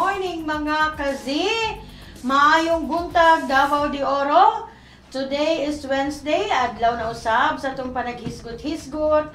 morning mga kazi! Maayong buntag Davao de Oro. Today is Wednesday, adlaw na usab sa itong panaghisgot-hisgot,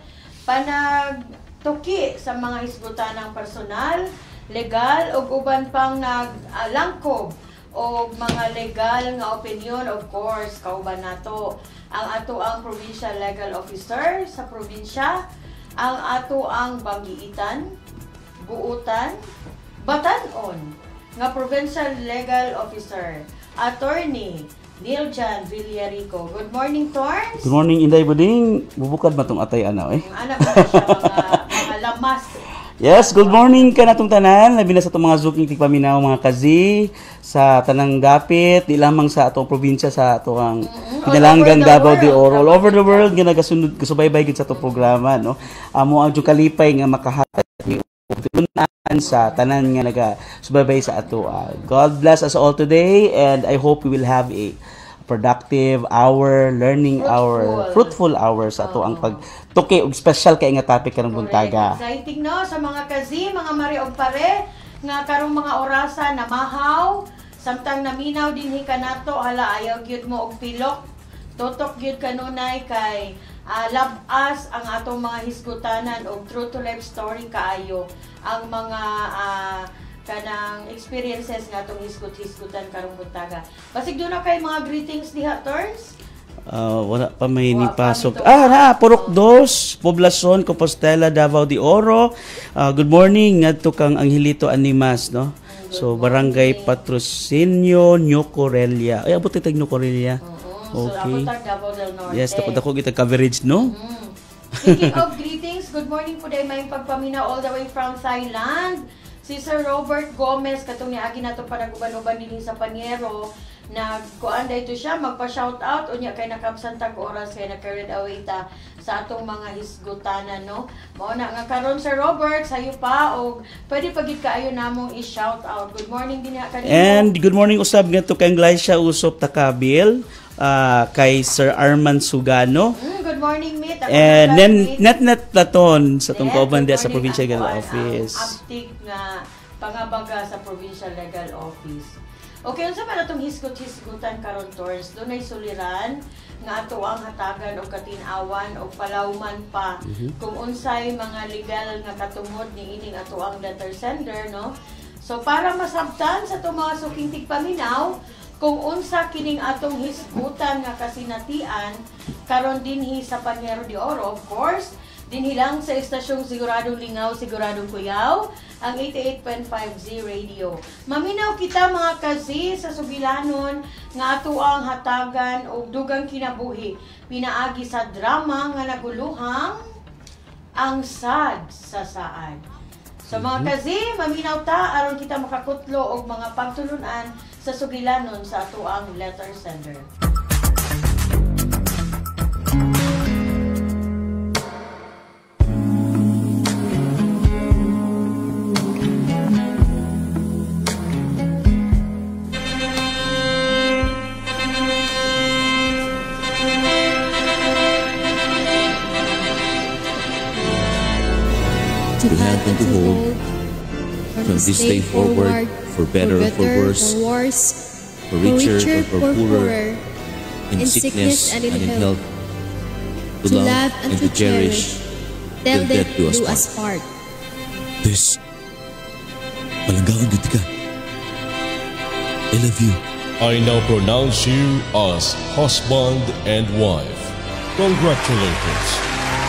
panagtuki sa mga hisgutan ng personal, legal, o uban pang naglangkob o mga legal nga opinion, of course, kauban nato ang ato ang Provincial Legal Officer sa probinsya, ang ato ang Bangiitan, Buutan, Batanon nga Provincial Legal Officer, Attorney Niljan Villarico. Good morning, Torns. Good morning, Inday Buding. Bubukad matong atay ana eh. Anak mo siya mga lamas. Yes, good morning ka natong tanan. Labi na sa itong mga zuking tigpaminaw mga kazi sa tanang dapit, di lamang sa atong probinsya, sa atong pinalanggang Davao de Oro. All over the world, ginagasunod, kasubaybay gid sa itong programa, no? Amo ang kalipay nga makahatag sa tanan nga naga-subaybay sa ato. God bless us all today, and I hope we will have a productive hour, learning hour, fruitful hour sa ato ang pagtuki og special kay nga topic karong buntaga. Exciting no sa mga kazi, mga mari og pare nga karong mga orasa na mahaw, samtang naminaw dinhi kanato, hala ayaw gyud mo og pilok. Totok gyud kanunay kay labas ang atong mga hisgutanan og true to life story kaayo ang mga kanang experiences nga atong hisgut-hisgutan karong buntaga. Basig doon na kay mga greetings diha, Turns? Wala pa may nipasok. Purok 2, Poblacion, Compostela, Davao de Oro. Good morning ngadto kang Angelito Animas, no? So Barangay Patrocinio, New Corelia. Ay abot tag New Corelia. Okay. So, Davao del Norte. Yes, dako kita coverage, no? Speaking of greetings, good morning po dahil may pagpamina all the way from Thailand. Si Sir Robert Gomez, katong niagi na ito panaguban-uban din sa Panyero, nagkuan dito siya, magpa-shoutout, unya kay nakabsantag oras, kay na-carried away ta sa atong mga hisgutanan, no? Mao na nga karon Sir Robert, sayo pa, o pwede pagit kaayo namong i-shoutout. Good morning din ha kanino. And good morning usab nga to kay Glycia Usop Takabil, kay Sir Arman Sugano. Good morning, mate. And net Platon sa tong kauban sa Provincial Legal Office. Uptick nga pangabaga sa Provincial Legal Office. Okay, unsa man atong hisgot-hisgutan karon, Torns? Dunay suliran nga ato ang hatagan og katin-awan og palawman pa kung unsay mga legal nga katungod ni ining ato ang letter sender, no? So para masabtan sa itong mga suking tigpaminaw kung unsa kining atong hisgutan nga kasinatian karon dinhi sa Panyero de Oro, of course, dinhi lang sa estasyong Siguradong Lingaw, Siguradong Kuyaw, ang 88.5Z Radio. Maminaw kita mga kazi sa sugilanon nga ato ang hatagan og dugang kinabuhi pinaagi sa drama nga naguluhang ang sad sa saad. So mga kazi, maminaw ta aron kita makakutlo og mga pagtulunan sa sugilanon sa ato ang letter sender. To have and to hold, from this day forward, for better or for worse, for richer or for poorer, in sickness and in health, to love and to cherish, till death do us part. This, palanggaon gud ka. I love you. I now pronounce you as husband and wife. Congratulations.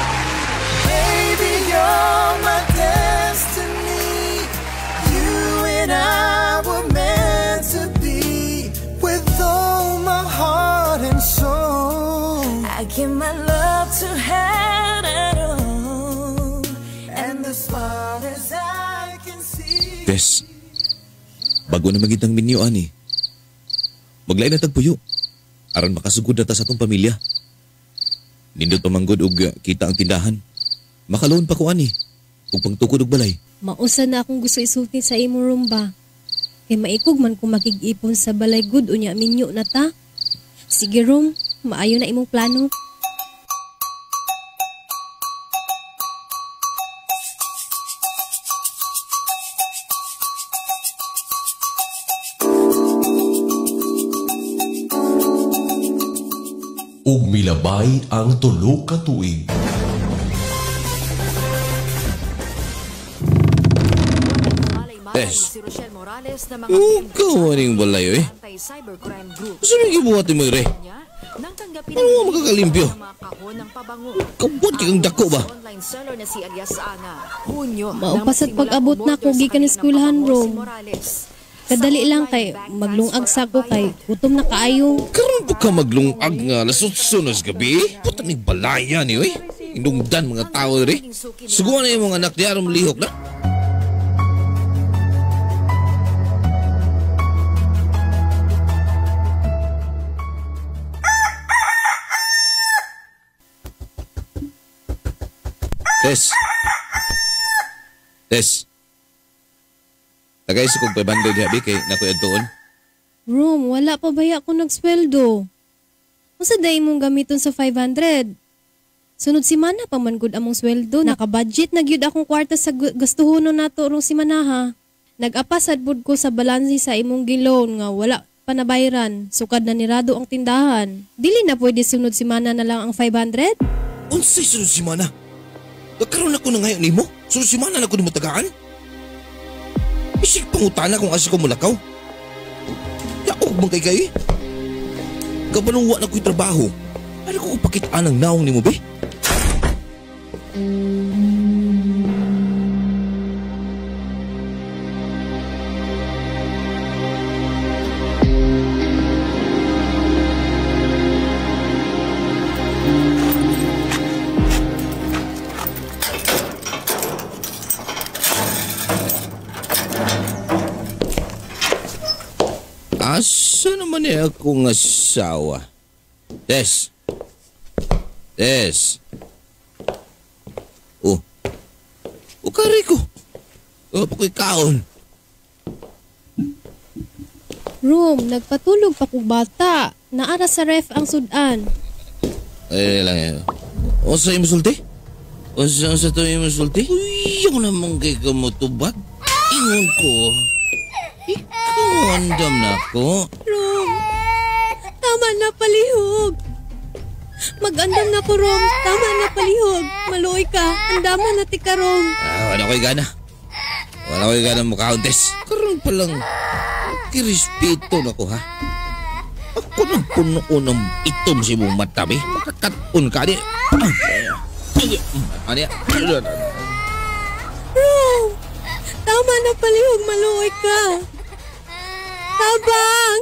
Give my love to head and home, and as far as I can see. Tess, bago na magitang minyo ani. Maglain na tagpuyo. Aron makasugod na ta sa atong pamilya. Nindot pamanggod og kita ang tindahan. Makaloon pa ko ani. Ug pangtukod og balay. Mausa na akong gusto isulti sa imo rumba. Kay maikog man ko makig-ipon sa balay good unya minyo na ta. Sige rom, maayo na imong plano. milabay ang tulo ka tuig. Yes. Kawaning balay, eh. Gusto nang gibuhat mo, re? Ano nga makakalimpyo? Kabot kang dako ba? Maupas at pag-abot na ko gikan sa eskwelahan, Rom. Kadali lang kay maglungag sa ko kay gutom na kaayo. Karon pa ka maglungag nga lasutsunos gabi? Puta ni balaya ni, oy. Indungdan mga tao, re. Suguan na yung mga anak niya aron malihok na. Tess. Tagay sa kong 500 habi kay nakoy adtoon. Rom, wala pa baya ako nagsweldo. Usa day mong gamiton sa 500. Sunod simana pa man gud among sweldo. Naka-budget na gyud akong kwarta sa gastuhonon nato rong simana ha. Nag-apasad pud ko sa balansi sa imong giloan nga wala pa nabayaran. Sukad na nirado ang tindahan. Dili na pwede sunod simana na lang ang 500? Unsay sunod simana? Nagkaroon ako na ngayon ni mo? Sunod simana na ko nimo tagaan? Isig pangutana kung asa ko mulakaw. Yaok bang kay Gabanong wa na ko'y trabaho. Ano ko pakitaan ang naong ni mo, be? Asa naman akong asawa? Tess. Oh. O kari ko. O pa ko'y kaon. Rom, nagpatulog pa kong bata. Naara sa ref ang sudan. Ay lang yan. O sa imusulti? O sa to imusulti? Uy, ako naman kay kamutubag. Ingon ko. Ikaw andam na ako. Rom, tama na palihog. Mag-andam na ko, Rom. Tama na palihog. Maluoy ka. Andaman na ti ka, Rom. Wala ko'y gana. Wala ko'y gana mo kauntes. Karoon palang kirespeto na ko, ha? Ako nagpuno ng itom si mong matabi. Makakatun ka, di. Ano yan? Rom, tama na palihog. Maluoy ka. Tabang!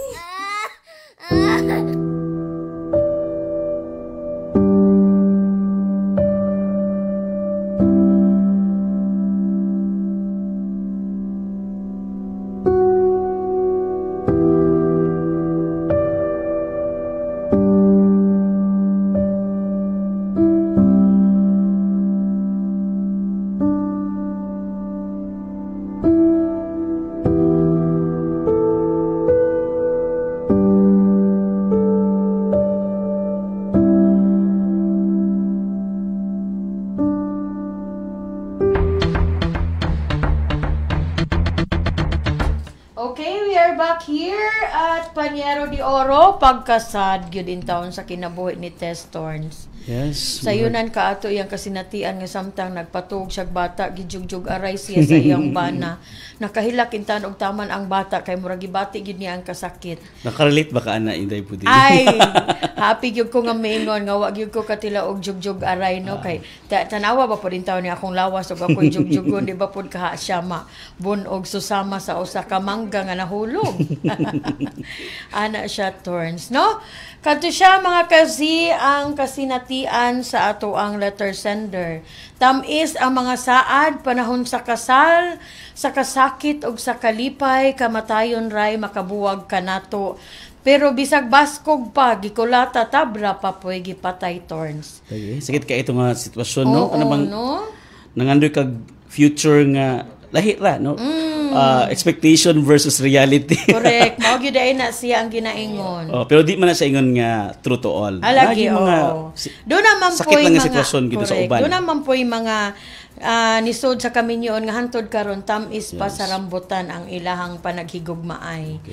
Here at PANYERO de ORO, pagkasad gyud in taon sa kinabuhi ni Tess Torns. Yes. Sayunan ka ato iyang kasinatian nga samtang nagpatuog siyag bata gijugjug aray siya sa iyang bana. Nakahilak intan og taman ang bata kay murag gibati gyud niya ang kasakit. Nakarelate ba ka ana inday pudi? Ay, happy gyud ko nga maingon nga wa gyud ko katila og jugjug aray no kay tanawa ba pud in taon ni akong lawas og ako'y jugjugon di ba pud kaha siya ma bunog susama sa usa ka mangga nga nahulog. Ana siya Torns, no? Kadto siya mga kazi ang kasinatian sa ato ang letter sender. Tamis ang mga saad panahon sa kasal, sa kasakit ug sa kalipay kamatayon ray makabuwag kanato. Pero bisag baskog pa gikulata tabra pa poy gipatay Torns. Okay. Sakit ka ito nga sitwasyon no? Ano bang no? Nangandoy kag future nga lahi ra no? Expectation versus reality. Correct. Mao gyud ay na siya ang ginaingon. Pero di man na sa ingon nga true to all. Alagi do naman sakit lang nga sitwasyon gito sa uban. Do naman poy mga nisod sa kaminyoon nga hantod karon tamis pa sa rambutan ang ilahang panaghigugmaay. Okay.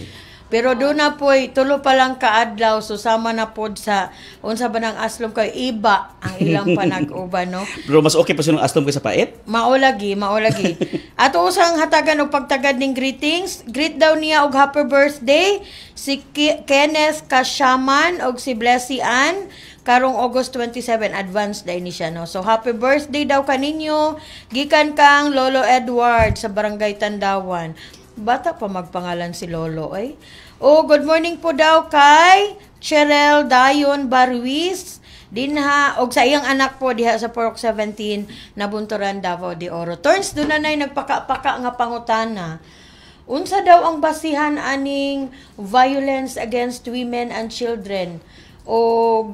Pero doon na po, tulo pa lang kaadlaw, so sama na po sa, unsa ba ng aslom kayo, iba ang ilang panag-uban, no? Pero mas okay pa siya ng aslom kaysa pait? Maulagi. Ato usang hatagan og pagtagad ning greetings. Greet daw niya og happy birthday si Kenneth Kasyaman og si Blessy Ann karong August 27, advance day ni siya, no? So happy birthday daw kaninyo gikan kang Lolo Edward sa Barangay Tandawan. Bata pa magpangalan si Lolo, ay. O, good morning po daw kay Cherel Dayon Barwis, dinha, og sa iyang anak po, diha sa Porok 17, Nabunturan, Davao de Oro. Turns, doon na nagpaka-paka nga pangutana. Unsa daw ang basihan aning violence against women and children? Og,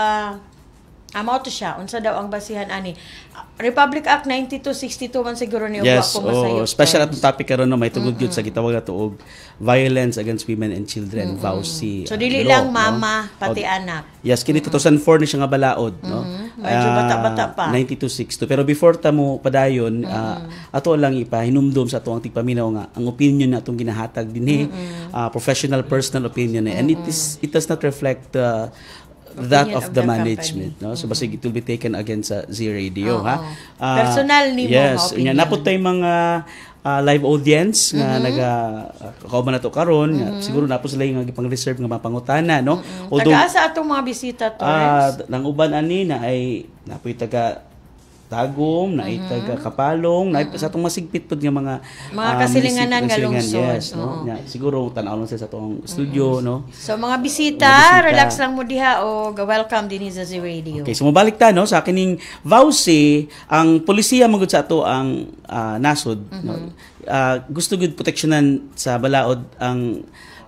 amo to siya. Unsa daw ang basihan ani? Republic Act 9262 man siguro ni yes, ko masayo. Special atong topic karon no, may tugod gyud sa gitawag nato og violence against women and children, VAUSI. So dili lang mama, pati anak. Yes, kini 2004 ni siya nga balaod, no. Medyo bata-bata pa. 9262. Pero before ta mo padayon, ato lang ipahinumdum sa ato ang tigpaminaw nga ang opinion na atong ginahatag dinhi, professional personal opinion, and it does not reflect that of the management, no? So basig it will be taken against sa Z Radio, ha. Personal ni mo, yes, nya napod tay mga live audience nga kauban nato karon, siguro napo sila nga gipang-reserve nga mapangutana, no? Taga-asa atong mga bisita to, nang uban ani na ay napoy taga Tagum, na taga Kapalong, na sa atong masigpit pud nga mga kasilinganan nga lungsod. Yes, no. Ya, siguro tan-aw lang sa atong studio, no. So mga bisita, relax lang mo diha o welcome din sa Z Radio. Okay, so mabalik ta no sa kining VAUSI, ang polisiya magud sa ato ang nasod, no. Gusto gud proteksyonan sa balaod ang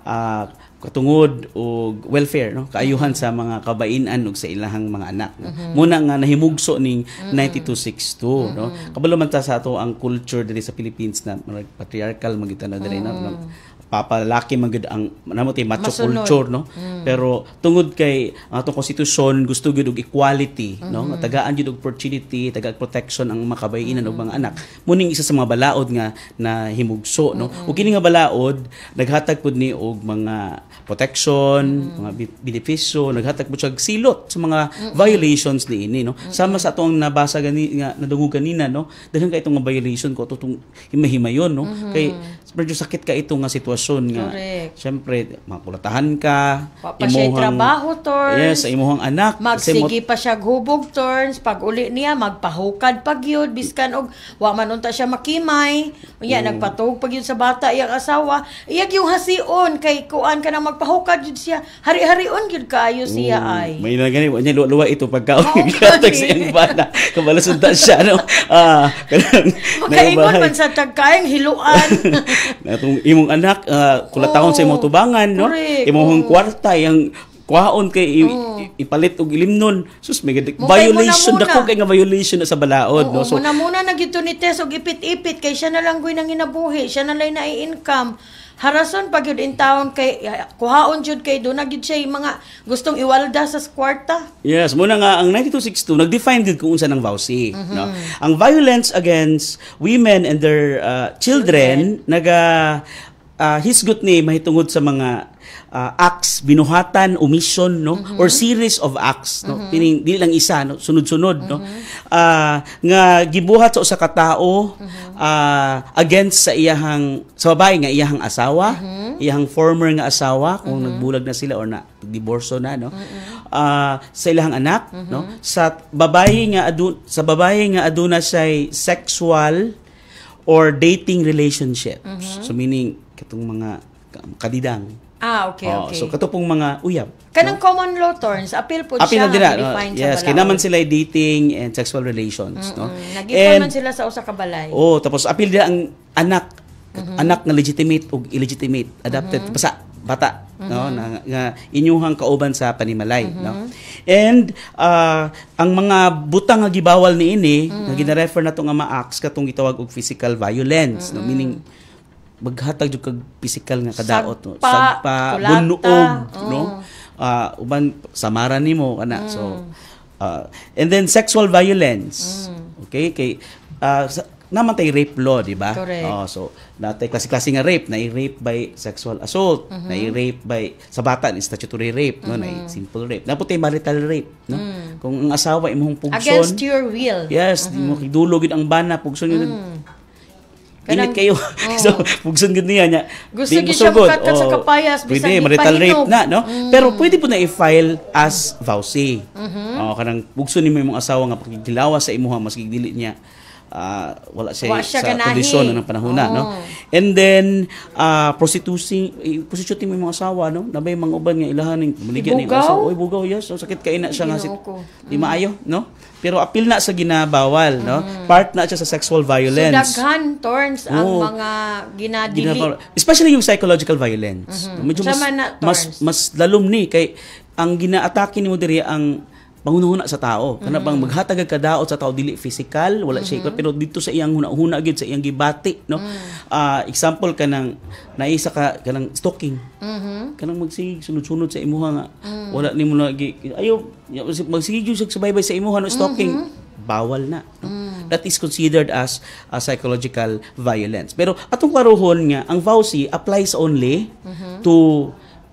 katungod o welfare, no, kaayuhan sa mga kabainan ug sa ilahang mga anak, no? Muna nga nahimugso ning 9262, no. Kabalo man ta sa ato ang culture diri sa Philippines na patriarchal magitan na diri, no, papalaki magud ang namo tay macho culture, no. Pero tungod kay ang atong konstitusyon gusto gyud og equality, no, tagaan gyud og opportunity, taga protection ang mga kabainan ug mga anak. Muning isa sa mga balaod nga na himugso, no. Ug kini nga balaod naghatag pud ni og mga protection, mga benepisyo, naghatag po siya silot sa mga violations niini, no. Sama sa atong nabasa gani nga nadungog kanina, no. Daghan kay itong violation ko tutong himahimayon, no. Kay medyo sakit ka ito nga sitwasyon nga. Syempre makulatahan ka, imuhang trabaho turns. Yes, sa imuhang anak. Magsige pa siya hubog turns, pag uli niya magpahukad pag yun, biskan og wa man unta siya makimay. Unya nagpatuog pag yun sa bata iyang asawa. Iyag yung hasion kay kuan ka nang magpahukad yun siya. Hari-harion yun kaayo siya ay. May na gani nya luwa ito pagkaon gatag sa iyang bana. Kabalasunda siya, no. Makaingon man sa tagkaing hiluan. Natong imong anak kulatahon sa imong tubangan, no. Imong kwarta yang kuhaon kay ipalit og ilimnon. Sus may violation dako kay nga violation na sa balaod, no. So muna nagito ni Tess og ipit-ipit kay siya na lang gyud nang ginabuhi, siya na lang na-income. Harason pag yun in town kay kuhaon jud kay do na gyud siya mga gustong iwalda sa kwarta. Yes, muna nga ang 9262 nag-define gid kung unsa nang VAUSI, no. Ang violence against women and their children hisgot ni mahitungod sa mga acts, binuhatan, omission, no, or series of acts, no. Dili lang isa, no, sunod-sunod, no. Nga gibuhat sa usa ka tawo against sa babae nga iyahang asawa, iyahang former nga asawa kung nagbulag na sila or na diborso na, no. Sa ilahang anak, no, sa babae nga aduna say sexual or dating relationships. So meaning katong mga kadidang. Okay. So katupong mga uyab. Kanang common law terms, appeal po siya nga define yes, sa balaod. kaya naman sila dating and sexual relations, no. Nag-define man sila sa usa ka balay. Tapos appeal din ang anak na legitimate o illegitimate, adopted bata, no, nga inyuhang kauban sa panimalay, no. And ang mga butang nga gibawal niini nga gina-refer nato nga ma-acts katong gitawag og physical violence, no, meaning maghatag jud kag physical nga kadaot, no, sagpa, bunuog, no, uban samaran nimo ana. So and then sexual violence, okay, kay naman tay rape law, di ba? Correct. So natay klase-klase nga rape, na rape by sexual assault, na rape by sa bata ni statutory rape, no, na simple rape. Napot tay marital rape, no? Kung ang asawa imong pugson Against your will. yes, di mo kidulog gid ang bana pugson yun. Pilit kayo. So, pugson gud niya nya. Gusto di mo gid siya sugod. makakat sa kapayas, bisan pwede, di marital rape pahinog. na, no? Pero pwede po na i-file as vowsy. Kanang pugson nimo imong asawa nga pakigilawas sa imuha maski dili niya wala siya Wa siya sa ganahi. kondisyon ng panahon na, no? And then prostituting mo imong asawa, no? Nabay mga uban nga ilahan ning maligyan ni Ibugaw? oy bugaw, yes. So sakit kay na siya nga Ginoo ko. di maayo, no? Pero apil na sa ginabawal, no? Part na siya sa sexual So violence. daghan Torns ang Oo. mga ginadili. Especially yung psychological violence. Medyo Sama na, Torns. mas lalom ni kay ang ginaatake nimo diri ang panghuna sa tao. Kana bang maghatag ka daot sa tao dili physical, wala siya pero dito sa iyang huna gid sa iyang gibati, no? Example kanang naisa ka kanang stalking. Kanang magsig sunod-sunod sa imuha nga wala nimo lagi ayo magsige jud sa subaybay sa imuha no stalking. Bawal na, no? That is considered as psychological violence. Pero atong karuhon nga ang vowsy applies only to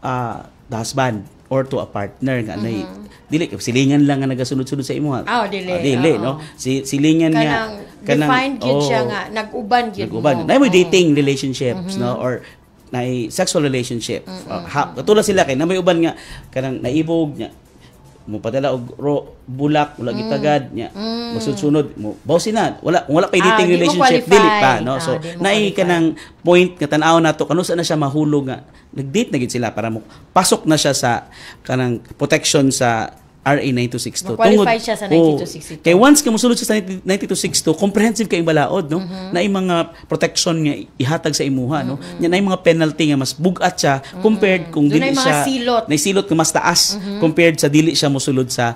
the husband or to a partner nga nay dili silingan lang nga nagasunod-sunod sa imuha. Dili. No? Silingan nga Defined yun siya nga nag-uban yun nag-uban. Na may dating relationships, no, or na sexual relationship. Katulad sila kay na may uban nga kanang naibog nya mo padala og bulak wala gitagad nya masunod mo bawsi na wala pa dating di mo relationship qualify. dili pa, no? So Di mo naay qualify. kanang point nga tan-aw nato kanusa na siya mahulog nga nag-date na gid sila para mo pasok na siya sa kanang protection sa RA 9262. Ma-qualify siya sa 9262. Kay once ka mosulod sa 9262, comprehensive kay balaod, no? Na mga protection nga ihatag sa imuha, no? Nya na mga penalty nga mas bugat siya compared kung Doon dili ay mga siya silot. na silot nga mas taas compared sa dili siya mosulod sa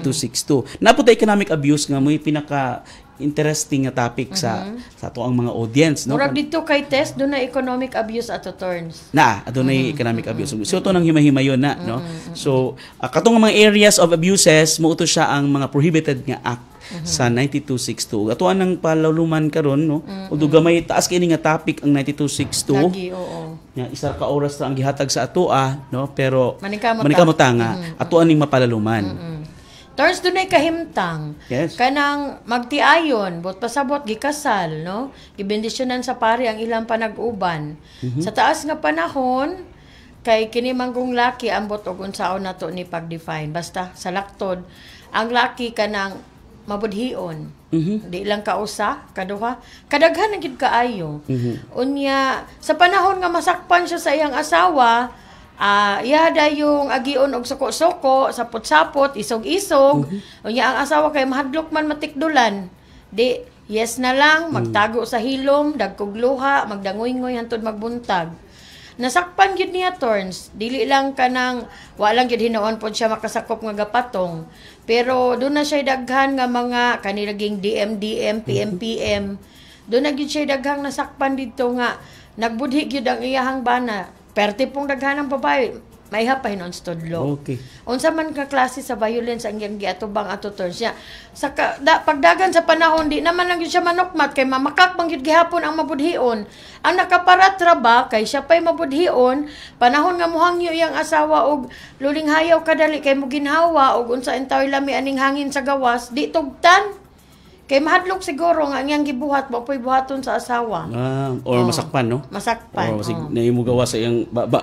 9262. Napod economic abuse nga mo pinaka interesting nga topic sa ato ang mga audience, no? Murag dito kay Tess, doon na economic abuse ato Torns. Adunay economic abuse. So ito nang himahimayon na, no? So katong mga areas of abuses mo siya ang mga prohibited nga act sa 9262. Ato anang palaluman karon, no? Although gamay taas kini nga topic ang 9262. Lagi, oo. Nga isa ka oras ra ang gihatag sa ato no? Pero Maningkamot nga ato aning mapalaluman. Torns doon ay kahimtang. Yes. Kanang magtiayon, bot pasabot gikasal, no? Gibendisyonan sa pari ang ilang panag-uban. Sa taas nga panahon, kay kini manggong laki ambot og unsaon nato ni pag-define. Basta sa laktod, ang laki kanang mabudhion. Di lang kausa, kaduha. Kadaghan ang gid kaayo. Unya, sa panahon nga masakpan siya sa iyang asawa, yada yung agion og suko-suko, sapot-sapot, isog-isog. Unya ang asawa kay mahadlok man matikdulan. Di, yes na lang, magtago sa hilom, dagkog luha, magdangoy-ngoy hantod magbuntag. Nasakpan gyud niya Torns, dili lang kanang walang gyud hinaon pod siya makasakop nga gapatong. Pero doon na siya daghan nga mga kanilaging DM, PM. Doon na gyud siya daghang nasakpan dito nga nagbudhi gyud ang iyahang bana. Perte pong daghan ng babae, may hapahin on studlo. Okay. Unsa man ka klase sa violence ang iyang giatubang ato Torns niya. Sa pagdagan sa panahon di naman lang gyud siya manukmat kay mamakak man gyud gihapon ang mabudhion. Ang nakaparatra ba kay siya pay mabudhion, panahon nga muhangyo iyang asawa og luling hayaw kadali kay mo ginhawa og unsa entaw lami aning hangin sa gawas, di tugtan. Kay mahadlok siguro nga ang iyang gibuhat mo po'y buhaton sa asawa. Or masakpan, no? Masakpan. Or naimo gawa sa iyang baba.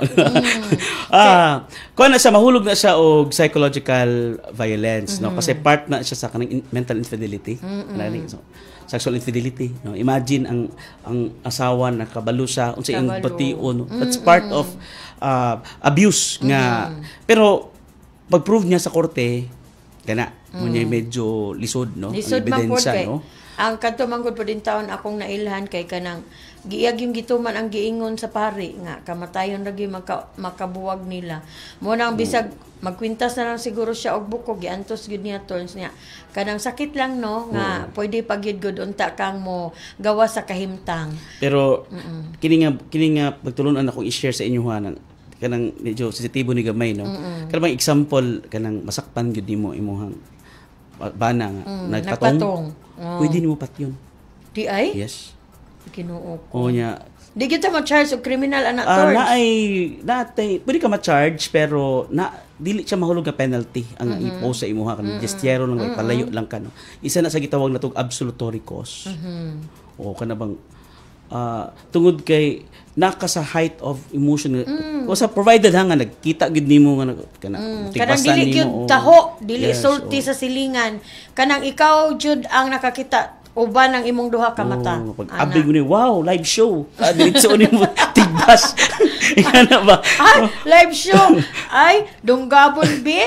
Kuha na siya, mahulog na siya og psychological violence, no? Kasi part na siya sa kanang mental infidelity. So, sexual infidelity, no? Imagine ang asawa nakabalo siya unsa iyang bation, no? That's part of abuse nga. Pero pag-prove niya sa korte, kana Munya medyo lisod, no? Lisod ang man po ebidensya, kay. no? Ang kadto man po din taon akong nailhan kay kanang giiyag yung gituman ang giingon sa pari nga kamatayon lagi makabuwag nila. Mo nang bisag magkwintas na lang siguro siya og buko giantos gid niya Torns niya. Kanang sakit lang no nga pwede pagyud gud unta kang mo gawa sa kahimtang. Pero kini nga pagtulunan akong i-share sa inyo kanang medyo sensitibo ni gamay, no? Kanang example kanang masakpan gyud nimo imuhang bana nga nagpatong. Pwede nimo patyon. Di ay? Yes. Ginoo ko. O niya, Di kita ma-charge og criminal anak pwede ka ma-charge pero dili siya mahulog nga penalty ang impose sa imuha kan gestiyero lang palayo lang ka no. Isa na sa gitawag na tog absolutory cause. O kana bang tungod kay naka sa height of emotion o sa provided nga nagkita gid nimo nga kanang dili gyud taho dili sulti sa silingan kanang ikaw jud ang nakakita uban ang imong duha ka mata. Pag-abig mo ni, wow, live show. Diretso ni mo, tigbas. Ikana ba? Live show. Ay, dunggabon bi.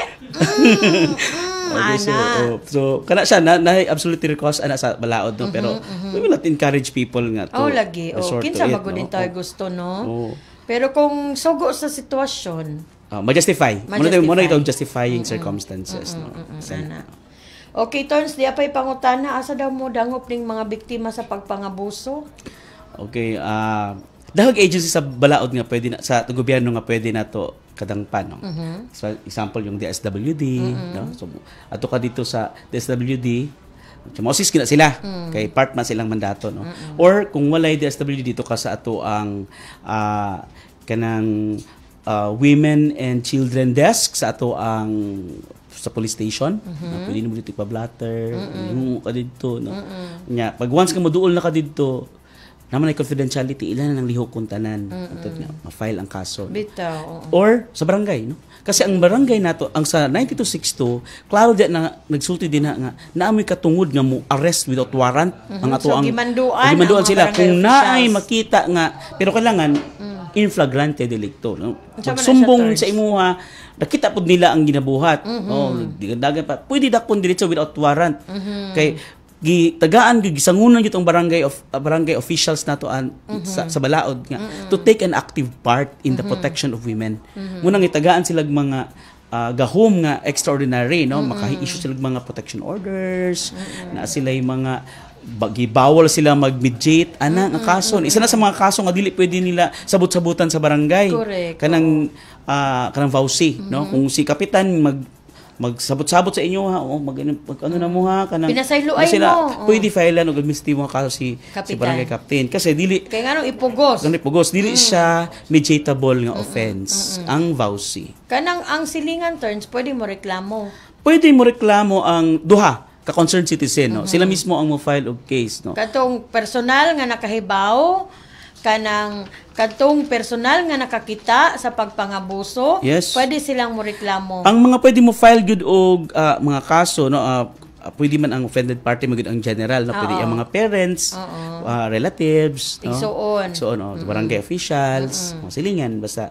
So, kana siya, na absolutely cause ana sa balaod, no? Pero, we will not encourage people nga to lagi. Kinsa magudin tayo gusto, no? Pero kung sugo sa sitwasyon, ma-justify. Muna ito justifying circumstances, no? Okay, Tons, di apay pangutana, asa daw mo dangop ning mga biktima sa pagpangabuso? Okay, dahil agency sa balaod nga pwede na, sa gobyerno nga pwede na to kadangpan, no? So, example, yung DSWD, no? So, ato ka dito sa DSWD, mosis kina sila, kay part man silang mandato, no? Or, kung walay DSWD, dito ka sa ato ang kanang women and children desk sa ato ang sa police station, pwede mo dito pa-blatter, yung ka dito, no? Pag once ka moduol na ka dito, naman ay confidentiality, ilan na ng lihok kung tanan, ma-file ang kaso. Bitaw. Or sa barangay, no? Kasi ang barangay nato, ang sa 9262, klaro diyan na nagsulti din nga naamoy katungod nga mo arrest without warrant ang ato ang gimanduan sila kung naay makita nga, pero kailangan in flagrante delicto, no? Magsumbong sa imuha, nakita pud nila ang ginabuhat. Dagan pa. Pwede dakpon diretso without warrant. Kay gitagaan gyud gisangunan gyud ang barangay officials nato sa balaod nga to take an active part in the protection of women. Munang itagaan sila mga gahom nga extraordinary, no? Maka-issue sila mga protection orders, na sila mga gibawal sila mag-mediate ang kaso. Isa na sa mga kaso nga dili pwede nila sabot-sabutan sa barangay. Correct. Kanang vowsy, no? Kung si kapitan magsabot-sabot sa inyo ha, ano na mo ha, kanang pinasayloay mo. Pwede filean og administrative mo kaso si barangay captain kasi dili kay nganong ipugos. Dili siya mediatable nga offense ang vowsy. Kanang ang silingan turns pwede mo reklamo. Pwede mo reklamo ang duha ka concerned citizen, no? Sila mismo ang mo file og case, no? Katong personal nga nakahibaw, kanang katong personal nga nakakita sa pagpangabuso, pwede silang mo reklamo. Ang mga pwede mo file gyud og mga kaso, no? Pwede man ang offended party magud ang general, no? Pwede ang mga parents, relatives, no? So barangay officials, silingan basta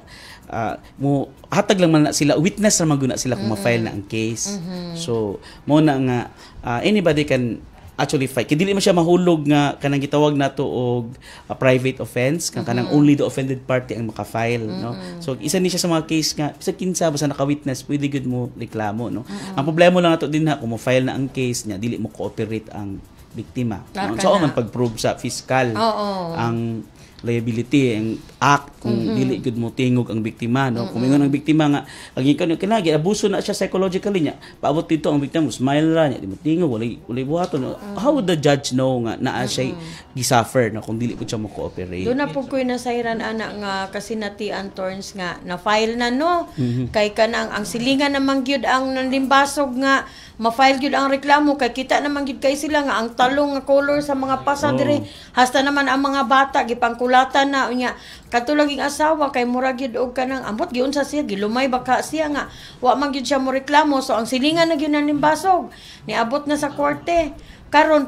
mo hatag lang man na sila, witness ra maguna sila kung ma-file na ang case. So mo na nga anybody can actually fight. Kaya dili man siya mahulog nga kanang gitawag nato og private offense, kanang only the offended party ang maka-file, no? So isa ni siya sa mga case nga sa kinsa basta naka-witness pwede gud mo reklamo, no? Ang problema lang nato din ha kung mo-file na ang case niya dili mo cooperate ang biktima. So man pag-prove sa fiscal ang liability ang act kung dili gud mo tingog ang biktima, no? Kung ingon ang biktima nga ang ikaw kinagi abuso na siya psychologically niya, paabot dito ang biktima mo smile ra niya, di mo tingog walay buhaton, no? How would the judge know nga naa siya gi-suffer, no? Kung dili pud siya mo cooperate. Do na pud koy nasayran ana nga kasinatian turns nga na file na, no? Kay kanang ang silingan namang gyud ang nanlimbasog nga ma-file gyud ang reklamo kay kita naman gyud kay sila nga ang talong nga color sa mga pasa dire hasta naman ang mga bata gipangkulatan na unya katulaging asawa kay murag gyud og kanang ambot giun sa siya gilumay baka siya nga wa man gyud siya mo reklamo so ang silingan na gyud nanlimbasog niabot na sa korte karon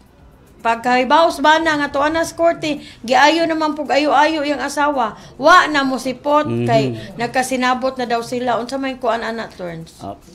pagkahibaos ba na nga tuan na sa korte giayo naman pug ayo-ayo yung asawa wa na mo sipot kay nagkasinabot na daw sila unsa may kuan ana turns.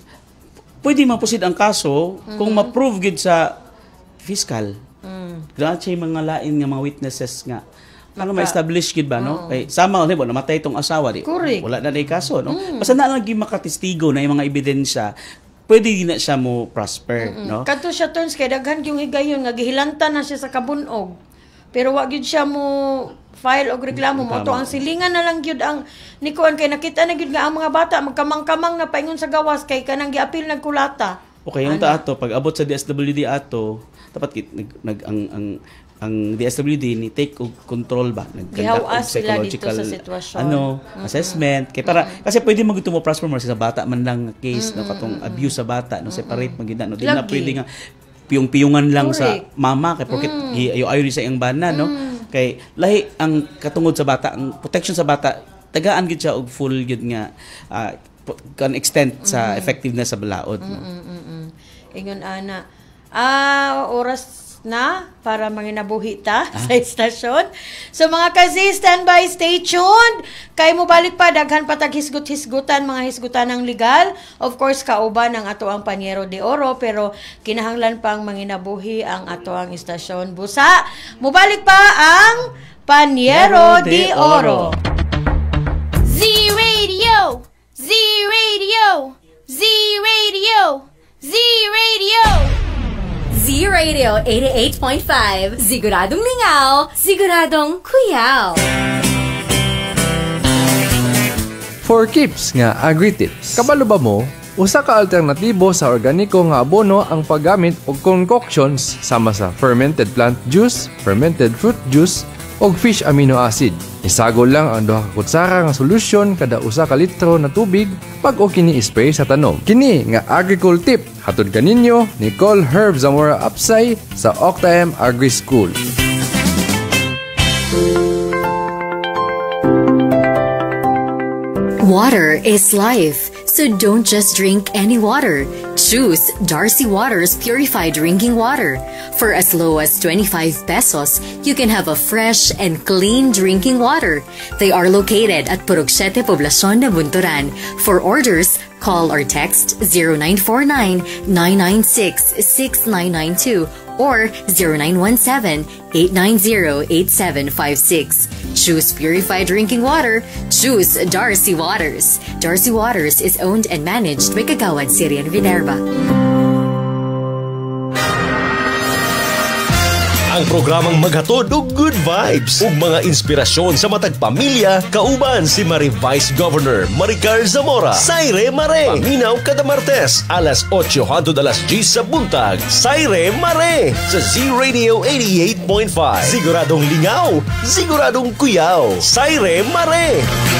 Pwede mapusid ang kaso kung ma-prove gid sa fiscal. Grabe mga lain nga mga witnesses nga. Ano ma-establish gid ba, no? Kay sama ba namatay itong asawa di. Wala na day kaso, no? Basta na lang gyud makatestigo na yung mga ebidensya, pwede din na siya mo prosper, no? Kadto siya turns kay daghan yung higayon nga gihilanta na siya sa kabunog. Pero wa gyud siya mo file og reklamo mo to ang silingan na lang gyud ang nikuan kay nakita na gyud nga ang mga bata magkamang-kamang na paingon sa gawas kay kanang giapil nagkulata. Okay, yung ato pag abot sa DSWD ato dapat ang ang DSWD ni take control ba nagconduct Gihawas og sila dito psychological sa sitwasyon. assessment kay para kasi pwede mo mo prosper mo sa bata man lang case no katong abuse sa bata no separate magina no di na Lagi. pwede nga piyong-piyungan lang Correct. sa mama kay porket ayo sa iyang bana no kay lahi ang katungod sa bata ang protection sa bata tagaan gid siya og full gid nga kan extent sa effectiveness sa balaod no. Ingon ana. Oras na para manginabuhi ta sa istasyon. So mga kazi, standby, stay tuned. Kay mo balik pa, daghan patag hisgut-hisgutan, mga hisgutan ng legal. Of course, kauban ang ato ang Panyero de Oro, pero kinahanglan pang manginabuhi ang ato ang istasyon. Busa, mubalik pa ang Panyero de Oro. Z-Radio! Z-Radio! Z-Radio! Z-Radio! Z-Radio 88.5. Siguradong lingaw, siguradong kuyaw. For keeps nga agri-tips. Kabalo ba mo, usa ka alternatibo sa organiko nga abono ang paggamit og concoctions sama sa fermented plant juice, fermented fruit juice, og fish amino acid. Isagol lang ang 2 ka kutsara nga solusyon kada usa ka litro na tubig pag o kini spray sa tanom. Kini nga agricul tip hatod kaninyo ni Col Herb Zamora Apsay sa Octaem Agri School. Water is life, so don't just drink any water. Choose Darcy Water's purified drinking water. For as low as 25 pesos, you can have a fresh and clean drinking water. They are located at Purok 7 Poblacion de Bunturan. For orders, call or text 0949-996-6992 or 0917-890-8756. Choose purified drinking water. Choose Darcy Waters. Darcy Waters is owned and managed by Kagawad Syrian Vinerva. Ang programang maghatod og good vibes ug mga inspirasyon sa matag pamilya kauban si Mari Vice Governor Maricar Zamora. Saire Mare. Paminaw kada Martes alas 8 hangtod alas 10 sa buntag. Saire Mare sa Z Radio 88.5. Siguradong lingaw, siguradong kuyaw. Saire Mare.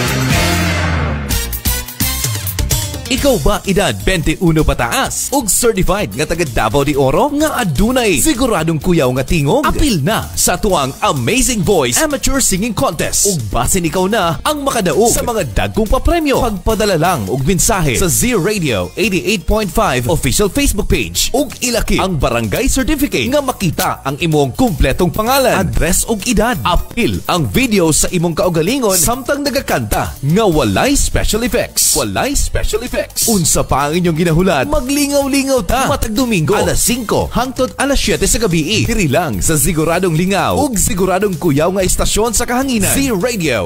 Ikaw ba edad 21 pataas ug certified nga taga Davao de Oro nga adunay siguradong kuyaw nga tingog? Apil na sa tuang Amazing Voice Amateur Singing Contest ug basin ikaw na ang makadaog sa mga dagkong papremyo. Pagpadala lang og mensahe sa Z Radio 88.5 official Facebook page ug ilaki ang barangay certificate nga makita ang imong kumpletong pangalan, address ug edad. Apil ang video sa imong kaugalingon samtang nagakanta nga walay special effects. Walay special effects. Unsa pa ang inyong ginahulat? Maglingaw-lingaw ta. Matag Domingo, alas 5 hangtod alas 7 sa gabi. Diri lang sa Siguradong Lingaw ug Siguradong Kuyaw nga istasyon sa kahanginan. Z Radio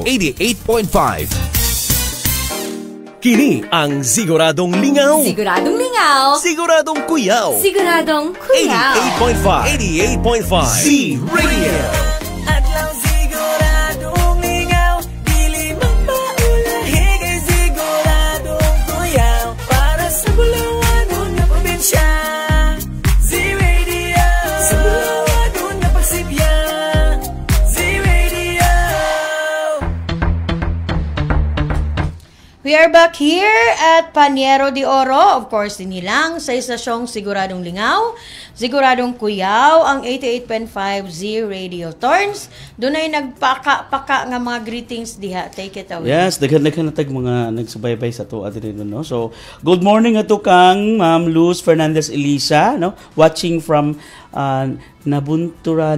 88.5. Kini ang Siguradong Lingaw. Siguradong lingaw, Siguradong Kuyaw. siguradong kuyaw. 88.5. Z Radio. Adlaw siguradong lingaw, dili mapaulahi kay siguradong kuyaw. Para sa bulawanon nga probinsya, Z-Radio. Sa bulawanon nga pagsibya, Z-Radio. We are back here at Panyero de Oro. Of course, dinilang sa istasyong Siguradong Lingaw, Siguradong Kuyaw, ang 88.5 Z Radio Turns. Doon ay nagpaka-paka nga mga greetings diha. Take it away. Yes, daghan-daghan natag mga nagsubaybay sa to adiri no. So, good morning ato kang Ma'am Luz Fernandez Elisa, no? Watching from Nabuntura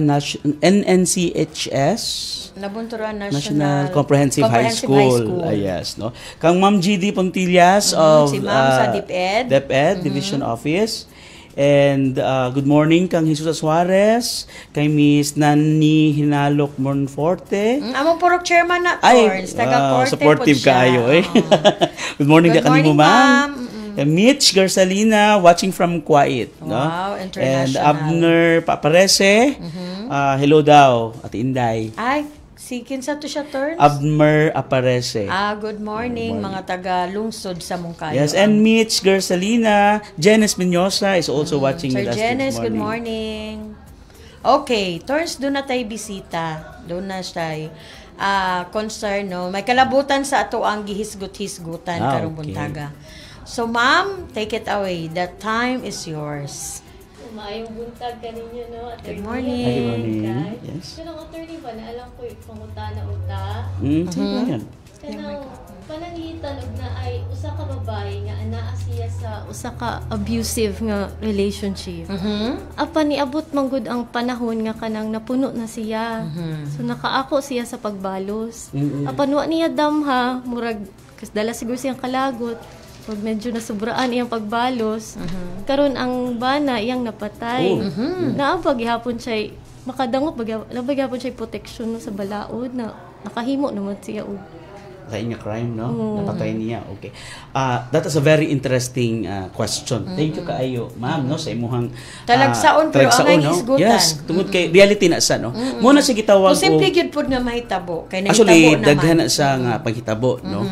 NNCHS Nabuntura National Comprehensive High School. Yes, no. Kang Ma'am GD Pontillas of si Ma'am sa DepEd. Division Office. And good morning kang Jesus Suarez, kay Miss Nani Hinalok Monforte. Among purok chairman na Torns, taga-Corte supportive po siya. kaayo eh. Good morning Good ka kanimo morning, ma'am. ma'am. Mitch Garsalina watching from Kuwait, no? Wow, And international. Abner Paparese. Hello daw, Ate Inday. Ay, si kinsa to siya Turns? Abner Aparese. Good morning, mga taga-lungsod sa Mungkayo. Yes, and Mitch Garsalina, Janice Menyosa is also watching Sir with us Janice, this good morning. Okay, turns doon na tayo bisita. Doon na siya concern, no? May kalabutan sa ato ang gihisgot-hisgutan karong buntaga. So, ma'am, take it away. The time is yours. Maayong buntag ka ninyo, no? Good morning. Good morning. Yes. Kanang attorney ba, naalam ko yung pangutana uta? Yan. Kanang panangitan og na ay usa ka babae nga anaa siya sa usa ka abusive nga relationship. Apa niabot manggod ang panahon nga kanang napuno na siya. So nakaako siya sa pagbalos. Apan wa niya damha murag dala siguro siyang kalagot. Pag medyo nasubraan iyang pagbalos, karon ang bana iyang napatay. Naabag gihapon siya makadangop bagihapon siya protection sa balaod na nakahimo naman siya og sa inya crime, no? Napatay niya. Okay. That is a very interesting question. Thank you kaayo, ma'am, no? Sa imuhang talagsaon pero ang hisgutan. Yes, tungod kay reality na sa, no? Muna sa gitawag ko. Simple gyud pud nga mahitabo kay nahitabo actually, naman. daghan na sa nga paghitabo, no?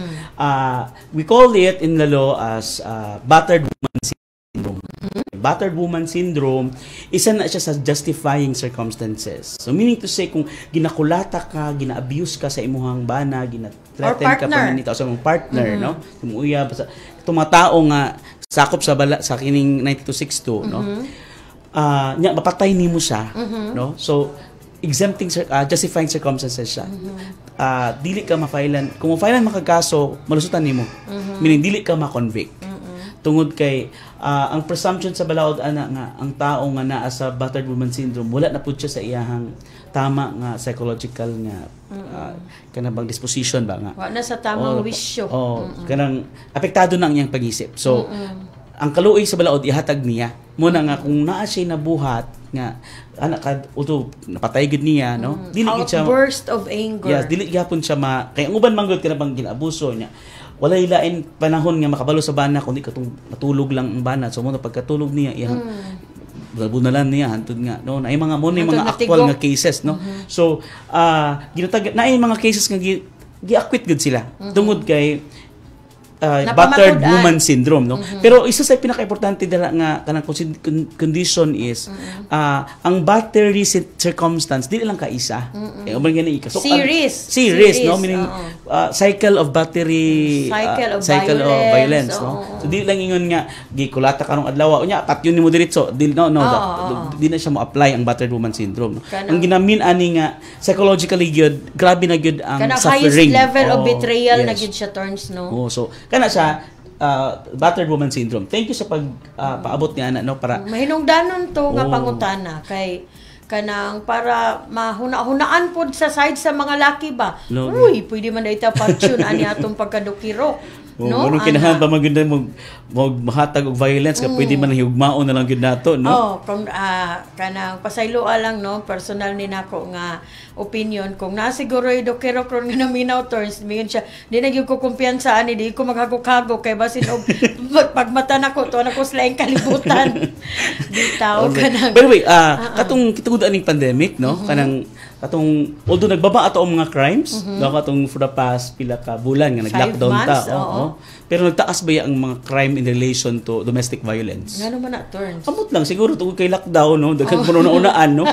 We call it in the law as battered woman syndrome. Battered woman syndrome, isa na siya sa justifying circumstances. So meaning to say, kung ginakulata ka, gina-abuse ka sa imuhang bana, gina-threaten ka paninita sa imong partner, no? Tumuya basta itong mga tao nga sakop sa sa kining 9262, no? Nya mapatay nimo siya, no? So exempting justifying circumstances siya. Dili ka ma-filean, kung ma-filean makagaso, malusutan nimo. Meaning dili ka ma-convict. Tungod kay ang presumption sa balaod ana nga ang tao nga naa sa battered woman syndrome wala na pud siya sa iyahang tama nga psychological nga kanang disposition ba nga wala na sa tamang wisyo. Kanang apektado na ang iyang pag-isip. So ang kaluoy sa balaod ihatag niya muna nga kung naa siya nabuhat nga anak ka uto napatay gid niya, no? Dili gid siya burst of anger. Yes, dili gyapon siya kay ang uban manggod kana bang ginabuso niya. Walay lain panahon nga makabalo sa bana kundi katong matulog lang ang bana. So mo pagkatulog niya iyang bunalan niya hantud nga no na mga mga actual nga cases, no. So ginatag na mga cases nga gi-acquit gud sila tungod kay battered woman syndrome, no. Pero isa sa pinaka-importante dala nga kanang condition is ang battery circumstance dili lang ka isa. Umang gani ika. So, series, no, meaning cycle of battery cycle of violence, no. So dili lang ingon nga gikulata karong adlaw unya patyon nimo diretso dili di na siya mo apply ang battered woman syndrome, no. Ang ginamin ani nga psychologically good grabe na good ang suffering. Highest level of betrayal na gid siya turns, no. So kana siya battered woman syndrome. Thank you sa paabot niya na, no, para mahinungdanon to nga pangutana kay kanang para mahuna-hunaan pod sa side sa mga laki ba. Uy, pwede man dayta fortune ani atong pagkadukiro. No, ano kinahanglan pa maganda mo mahatag og violence ka pwede man higugmaon na lang gyud nato, no. Kung kanang pasayloa lang, no, personal ni nako nga opinion kung nasiguro idokero kron nga naminaw turns mingon siya di na gyud ko kumpiyansa ani di ko maghagok-hagok kay basin og pagmata nako to nako slaing kalibutan. Bitaw kanang. By the way, katong kitugod aning pandemic, no, kanang katong although nagbaba ato ang mga crimes, katong for the past pila ka bulan nga nag-lockdown ta, pero nagtaas ba ang mga crime in relation to domestic violence? Ngano man na turns? Amot lang siguro tungod kay lockdown, no, daghan puno na unaan, no.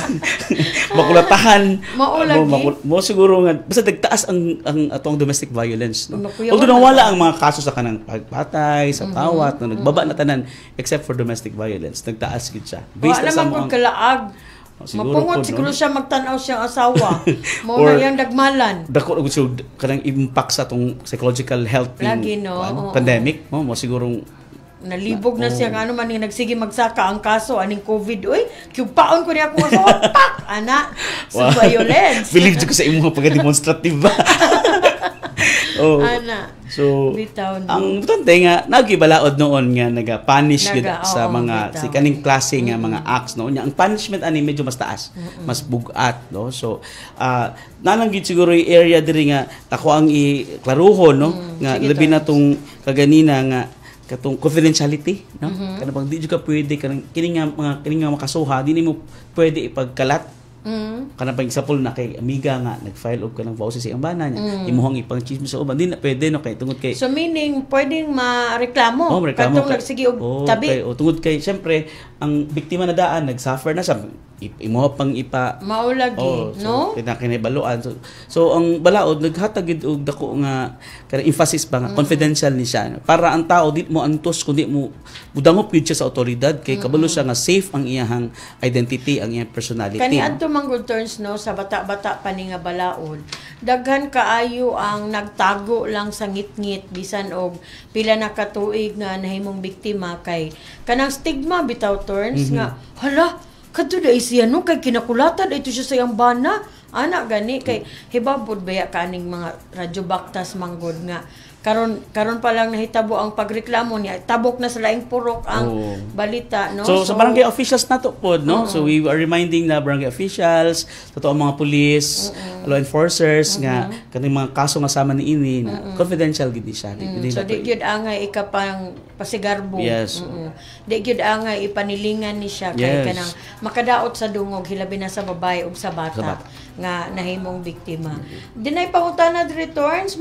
Makulatahan mo siguro nga basta nagtaas ang atong domestic violence, no. Although nawala ang mga kaso sa kanang pagpatay, sa tawat, no, nagbaba na tanan except for domestic violence, nagtaas gid siya. Based sa mga kalaag. Mapungot siguro siya magtanaw siyang asawa. Mo na yang dagmalan. Dako siya kanang impact sa tong psychological health lagi, no. Pandemic, mo sigurong nalibog na siya ano man yung nagsige magsaka ang kaso aning COVID. Uy, kyupaon ko niya akong asawa. Pak! Ana! Sa violence. Believe ko sa imong pagka-demonstrative ba? Ana. So, bitaw, no. Ang importante nga, nagibalaod noon nga naga-punish sa mga si kaning klase nga mga acts, no. Ang punishment ani medyo mas taas, mas bugat, no. So, nalanggit siguro yung area diri nga ako ang iklaruhon, no, nga labi na tong kaganina nga katong confidentiality, no. Kana pag di ka pwede kanang kini nga makasuha, di mo pwede ipagkalat. Kana pag example na kay amiga nga nag-file og kanang voucher sa iyang bana niya, imuhang ipang-chismis sa uban, di na pwede, no, kay tungod kay so meaning pwedeng mareklamo katong nagsige og tabi. Tungod kay syempre ang biktima na daan nagsuffer na siya, imo pang ipa maulagi, no? Kinakinibaluan. So ang balaod naghatag gid og dako nga kanang emphasis ba nga confidential ni siya para ang tao di mo antos kundi mo budangop gid siya sa otoridad kay kabalo siya nga safe ang iyang identity, ang iyang personality. Kani adto man good turns no sa bata-bata pa ni nga balaod. Daghan kaayo ang nagtago lang sa ngit-ngit bisan og pila na ka tuig nga nahimong biktima kay kanang stigma bitaw turns nga hala kadto da siya no kay kinakulatan ito siya sa iyang bana ana gani kay hibabod baya kaning mga radyo baktas manggod nga karon pa lang nahitabo ang pagreklamo niya tabok na sa laing purok ang balita no so sa barangay officials nato pod no so we are reminding na barangay officials totoo mga police law enforcers nga kaning mga kaso nga sama ni ini na confidential gid siya so di gyud angay ikapang pasigarbo di gyud angay ipanilingan ni siya kay kanang makadaot sa dungog hilabi na sa babae ug sa bata nga nahimong biktima dinay pangutana returns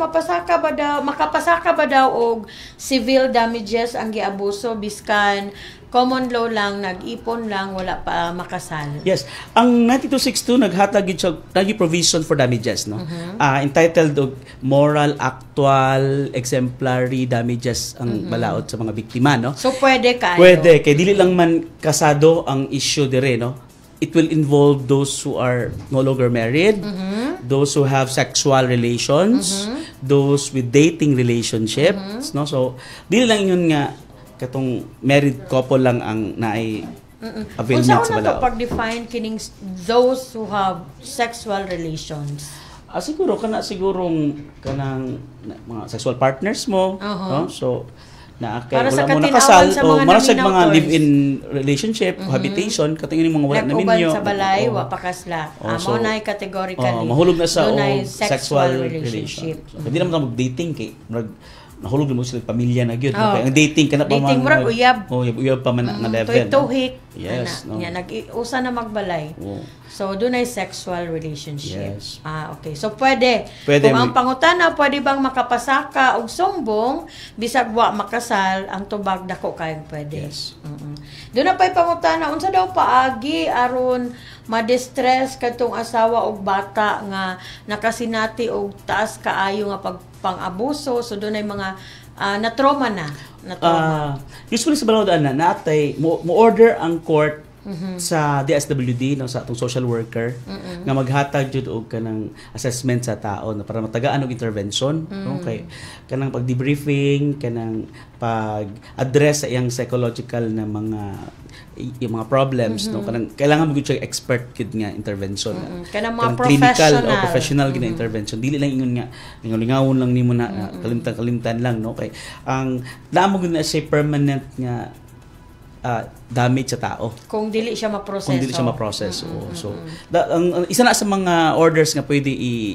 makapasaka ba daw og civil damages ang giabuso biskan common law lang nag-ipon lang wala pa makasal. Yes, ang 9262 naghatag gid siya nagi provision for damages no. Entitled og moral, actual, exemplary damages ang balaod sa mga biktima no. So pwede kay kay dili lang man kasado ang issue dire no. It will involve those who are no longer married, those who have sexual relations, those with dating relationships, no? So, dili lang yun nga katong married couple lang ang naay availment sa balaod. Kung saan pag-define kining those who have sexual relations? Siguro sigurong kanang mga sexual partners mo, no? So, para sa wala mo nakasal o para sa mga live-in relationship, cohabitation, katingin yung mga wala na minyo. Nag-uban sa balay, wa pakasla. Amo na categorically. Mahulog na sa sexual relationship. Hindi naman mag-dating kay nahulog mo sila pamilya na gyud no? Ang dating kana pa man murag uyab uyab pa man nga level tuhik yes no? nag-usa na magbalay so dunay sexual relationship okay so pwede kung ang pangutana pwede bang makapasaka og sumbong bisag wa makasal ang tubag dako kay pwede doon na pa'y pangutana unsa daw paagi aron ma-distress katong asawa og bata nga nakasinati og taas kaayo nga pang-abuso so doon ay mga na-trauma na usually sa balaod na natay mo order ang court sa DSWD no sa atong social worker nga maghatag jud og kanang assessment sa tao na para matagaan og intervention okay kanang pag-debriefing kanang pag-address sa iyang psychological na yung mga problems no kanang kailangan mo gyud siya expert kid nga intervention kanang mga clinical o professional gid na intervention dili lang ingon nga lingawon lang nimo na kalimtan lang no kay ang naamo gyud na siya permanent nga damage sa tao kung dili siya maproseso so ang isa na sa mga orders nga pwede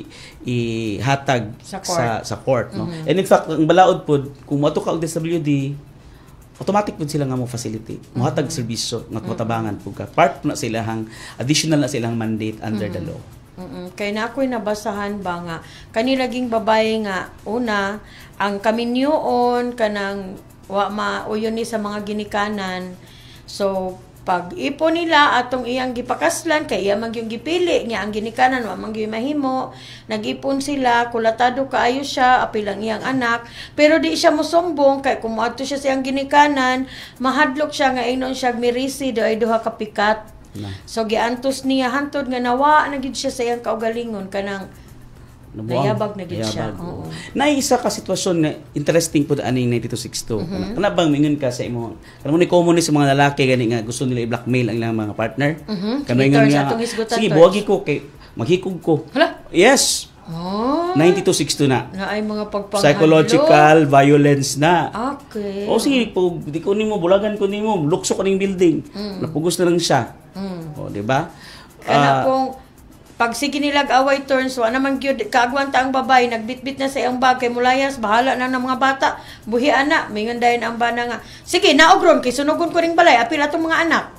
ihatag sa court no and in fact ang balaod pod kung moadto ka og DSWD automatic pud sila nga mo facilitate mohatag serbisyo nga matabangan pud ka part na silang additional na silang mandate under the law kay na ako'y nabasahan ba nga kanilaging babae nga una ang kaminyoon kanang wa mauyon ni sa mga ginikanan so pag ipo nila atong iyang gipakaslan kay iya man gyud gipili nga ang ginikanan wa man gyud mahimo nag-ipon sila kulatado kaayo siya apil ang iyang anak pero di siya mosumbong kay kung moadto siya sa iyang ginikanan mahadlok siya nga ingnon siya mirisi do ay duha ka pikat so giantos niya hantod nga nawa na gyud siya sa iyang kaugalingon kanang nayabag na gid siya. Nay isa ka sitwasyon nga interesting pud aning 9262. Kana bang mingon ka sa imo? Kana mo ni common sa mga lalaki gani nga gusto nila i-blackmail ang ilang mga partner. Kana ingon nga sige buwagi ko kay maghikog ko. Hala? Yes. 9262 na. Na ay mga pagpanghadlo. Psychological violence na. Okay. O sige, di ko nimo bulagan ko nimo, lukso ko ning building. Napugos na lang siya. O, di ba? Kana pong pag sige nilag away turns wa naman gyud kaagwanta ang babay nagbitbit na sa iyang bag kay mulayas bahala na ng mga bata buhi ana mingon dayon ang bana nga sige naogron kay sunugon ko ring balay apil atong mga anak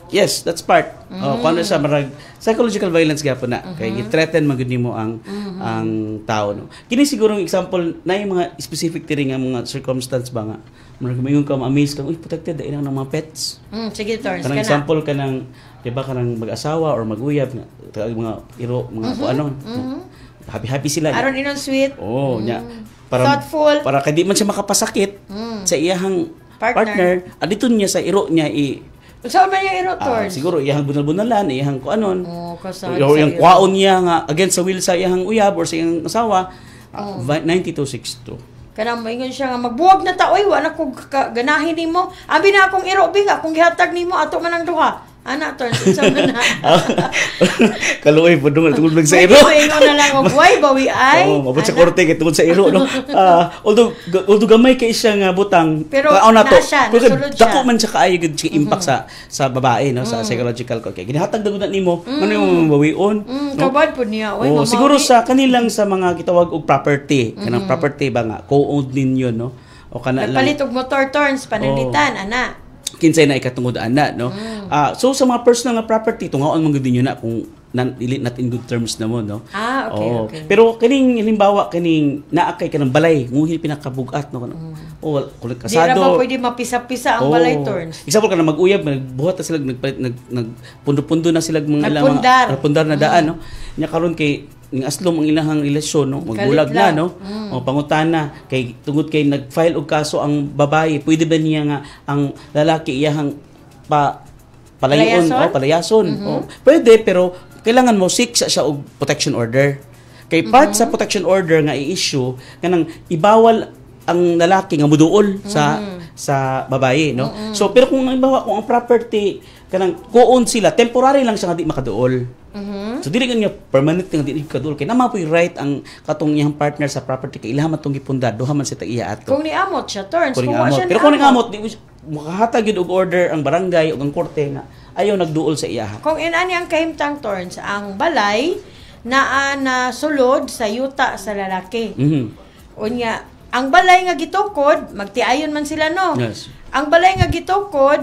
Yes, that's part. Kung ano siya, marag psychological violence gapon na. Kay i-threaten magud nimo ang tao, no. Kini siguro example na yung mga specific tiri nga mga circumstance ba nga. Marag mayon ka ma-amaze ka, uy, protected dai ng mga pets. Sige, Torns, kanang example kanang di ba kanang mag-asawa or mag-uyab nga mga iro mga ano. Happy sila. Aron inon sweet. Nya. Para thoughtful. Para kay di man siya makapasakit sa iyang partner. Adito niya sa iro niya saan man yung iro-Torns? Siguro iyang bunal-bunalan, iyang kuanon. Kasal o yung kwaon niya nga against sa will sa iyang uyab or sa iyang asawa. 9262. Kanang moingon siya nga magbuwag na ta, oy, wala ko ganahin nimo. Abi na akong irobing, akong gihatag nimo ato man ang duha. Ana, Torns, unsa man na. Kaluoy po tungod sa iro. Moingon na lang og way bawi ay. Mabot sa korte kay tungod sa iro, no. Although gamay kay siya nga butang. Pero nasulod siya. Dako man siya kaayo gud siya impact sa babae, no, sa psychological ko. Kay ginahatag na nimo, ano yung bawion. Kabad po niya, oy, siguro sa kanilang sa mga gitawag og property, kanang property ba nga co-owned ninyo, no. O kana lang nagpalit og motor, Torns, panalitan ana. Kinsay na ikatungod ana, no. So sa mga personal na property tungaon man gud ninyo na kung dili not in good terms na mo, no. Okay. Pero kining halimbawa kining naakay kanang balay nguhil pinakabugat, no. Kung kasado. Di ra ba pwede mapisa-pisa ang balay, Torns? Example kanang mag-uyab, nagbuhat na sila, nagpundo-pundo na sila mga nagpundar na daan, no. Nya karon kay aslom ang ilahang relasyon, no, magbulag na, no. O pangutana kay tungod kay nag-file og kaso ang babae, pwede ba niya nga ang lalaki iyahang palayason. Pwede, pero kailangan mo seek siya og protection order. Kay part sa protection order nga i-issue kanang ibawal ang lalaki nga muduol sa babae, no. So pero kung ang property kanang co-own sila, temporary lang siya nga di makaduol. So dili nga permanent nga dili kaduol kay nama po'y right ang katong iyang partner sa property kay ilaha man tong gipundar duha man sa iya ato. Kung niamot siya, Torns, pero kung niamot di makahatag gyud og order ang barangay ug ang korte nga ayaw nagduol sa iya. Kung inani ang kahimtang, Torns, ang balay naa na sulod sa yuta sa lalaki. Unya ang balay nga gitukod magtiayon man sila, no. Yes. Ang balay nga gitukod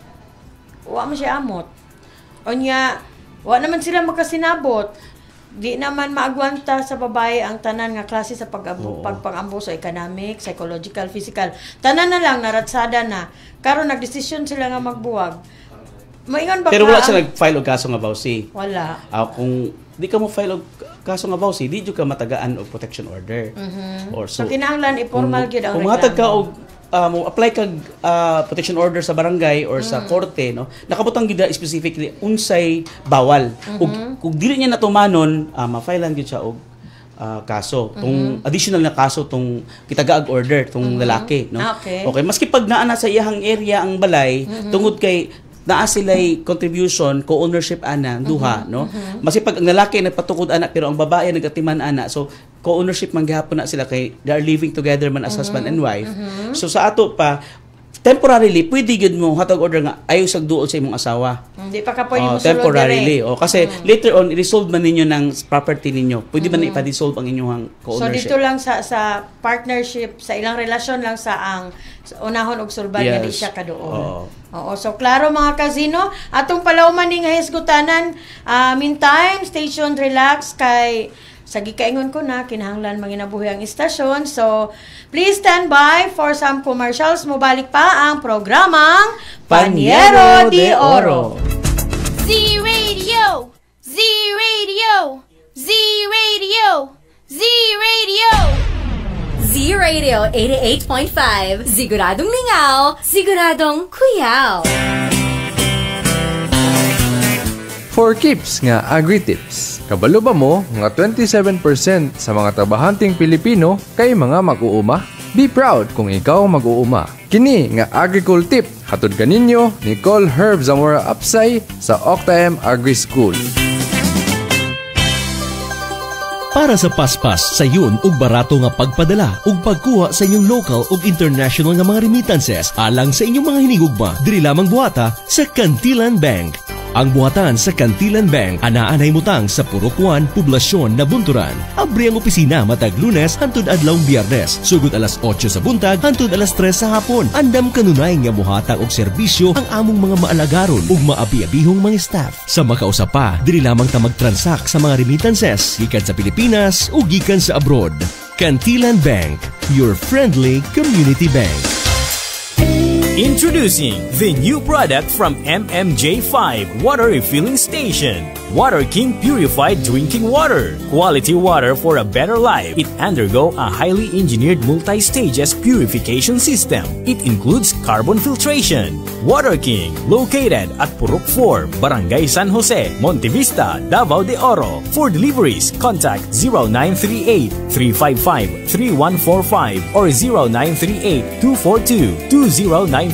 wa man siya amot. Unya wa naman sila makasinabot. Di naman maagwanta sa babae ang tanan nga klase sa pagpang-ambuso, economic, psychological, physical. Tanan na lang naratsada na. Karon nagdesisyon sila nga magbuwag. Moingon ba pero wala siya nag-file og kaso nga bawsi. Wala. Kung di ka mo file og kaso nga bawsi, di jud ka matagaan og protection order. Or so kinahanglan i-formal gyud ang reklamo. Kung matag ka og mo apply kag protection order sa barangay or sa korte, no, nakabutang gid specifically unsay bawal. Ug kung dili niya natumanon, ma-filean gid siya og kaso, tong additional na kaso tong kitagaag order tong lalaki, no. Okay, maski pag naa na sa iyang area ang balay, tungod kay naa sila'y contribution, co-ownership ana, duha, no. Maski pag ang lalaki nagpatukod ana pero ang babae nagatiman ana, so co-ownership man gihapon na sila kay they are living together man as husband and wife. So sa ato pa temporarily pwede gid mo hatag order nga ayaw sag duol sa imong asawa. Hindi pa ka pwede mo sulod temporarily. Kasi later on i-resolve man ninyo ng property ninyo. Pwede man ipa-dissolve ang inyong co-ownership. So dito lang sa partnership, sa ilang relasyon lang sa ang unahon og sulban nga di siya kaduol. Oo, so klaro mga kazino, atong palawman ning hisgutanan. Meantime, station relax kay sa gikaingon ko na kinahanglan manginabuhi ang istasyon. So please stand by for some commercials. Mubalik pa ang programang Panyero de Oro. Z Radio, Z Radio, Z Radio, Z Radio. Z Radio 88.5. Siguradong lingaw, siguradong kuyaw. For keeps nga agri-tips. Kabalo ba mo nga 27% sa mga trabahanting Pilipino kay mga mag-uuma? Be proud kung ikaw mag-uuma. Kini nga agricul tip hatod kaninyo ni Col Herb Zamora Apsay sa Octaem Agri School. Para sa paspas, sayon ug barato nga pagpadala ug pagkuha sa inyong local ug international nga mga remittances alang sa inyong mga hinigugma, diri lamang buhata sa Cantilan Bank. Ang buhatan sa Kantilan Bank anaanay mutang sa Purok 1, Poblasyon, Nabunturan. Abri ang opisina matag Lunes hangtod adlawng Biyernes. Sugod alas 8 sa buntag hangtod alas 3 sa hapon. Andam kanunay nga buhatang og serbisyo ang among mga maalagaron ug maabi-abihong mga staff. Sa makausap pa, dili lamang ta mag-transact sa mga remittances gikan sa Pilipinas o gikan sa abroad. Kantilan Bank, your friendly community bank. Introducing the new product from MMJ5 Water Refilling Station. Water King Purified Drinking Water. Quality water for a better life. It undergo a highly engineered multi-stages purification system. It includes carbon filtration. Water King, located at Purok 4, Barangay San Jose, Monte Vista, Davao de Oro. For deliveries, contact 0938-355-3145 or 0938-242-2095.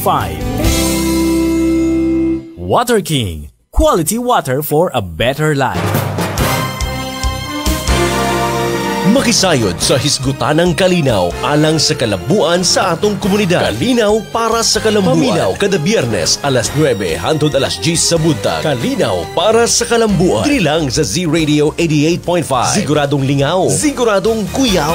Water King, quality water for a better life. Makisayod sa hisgutan ng kalinaw alang sa kalabuan sa atong komunidad. Kalinaw para sa kalambuan. Paminaw kada Biyernes alas 9 hangtod alas 10 sa buntag. Kalinaw para sa kalambuan. Dili lang sa Z Radio 88.5. Siguradong lingaw, siguradong kuyaw.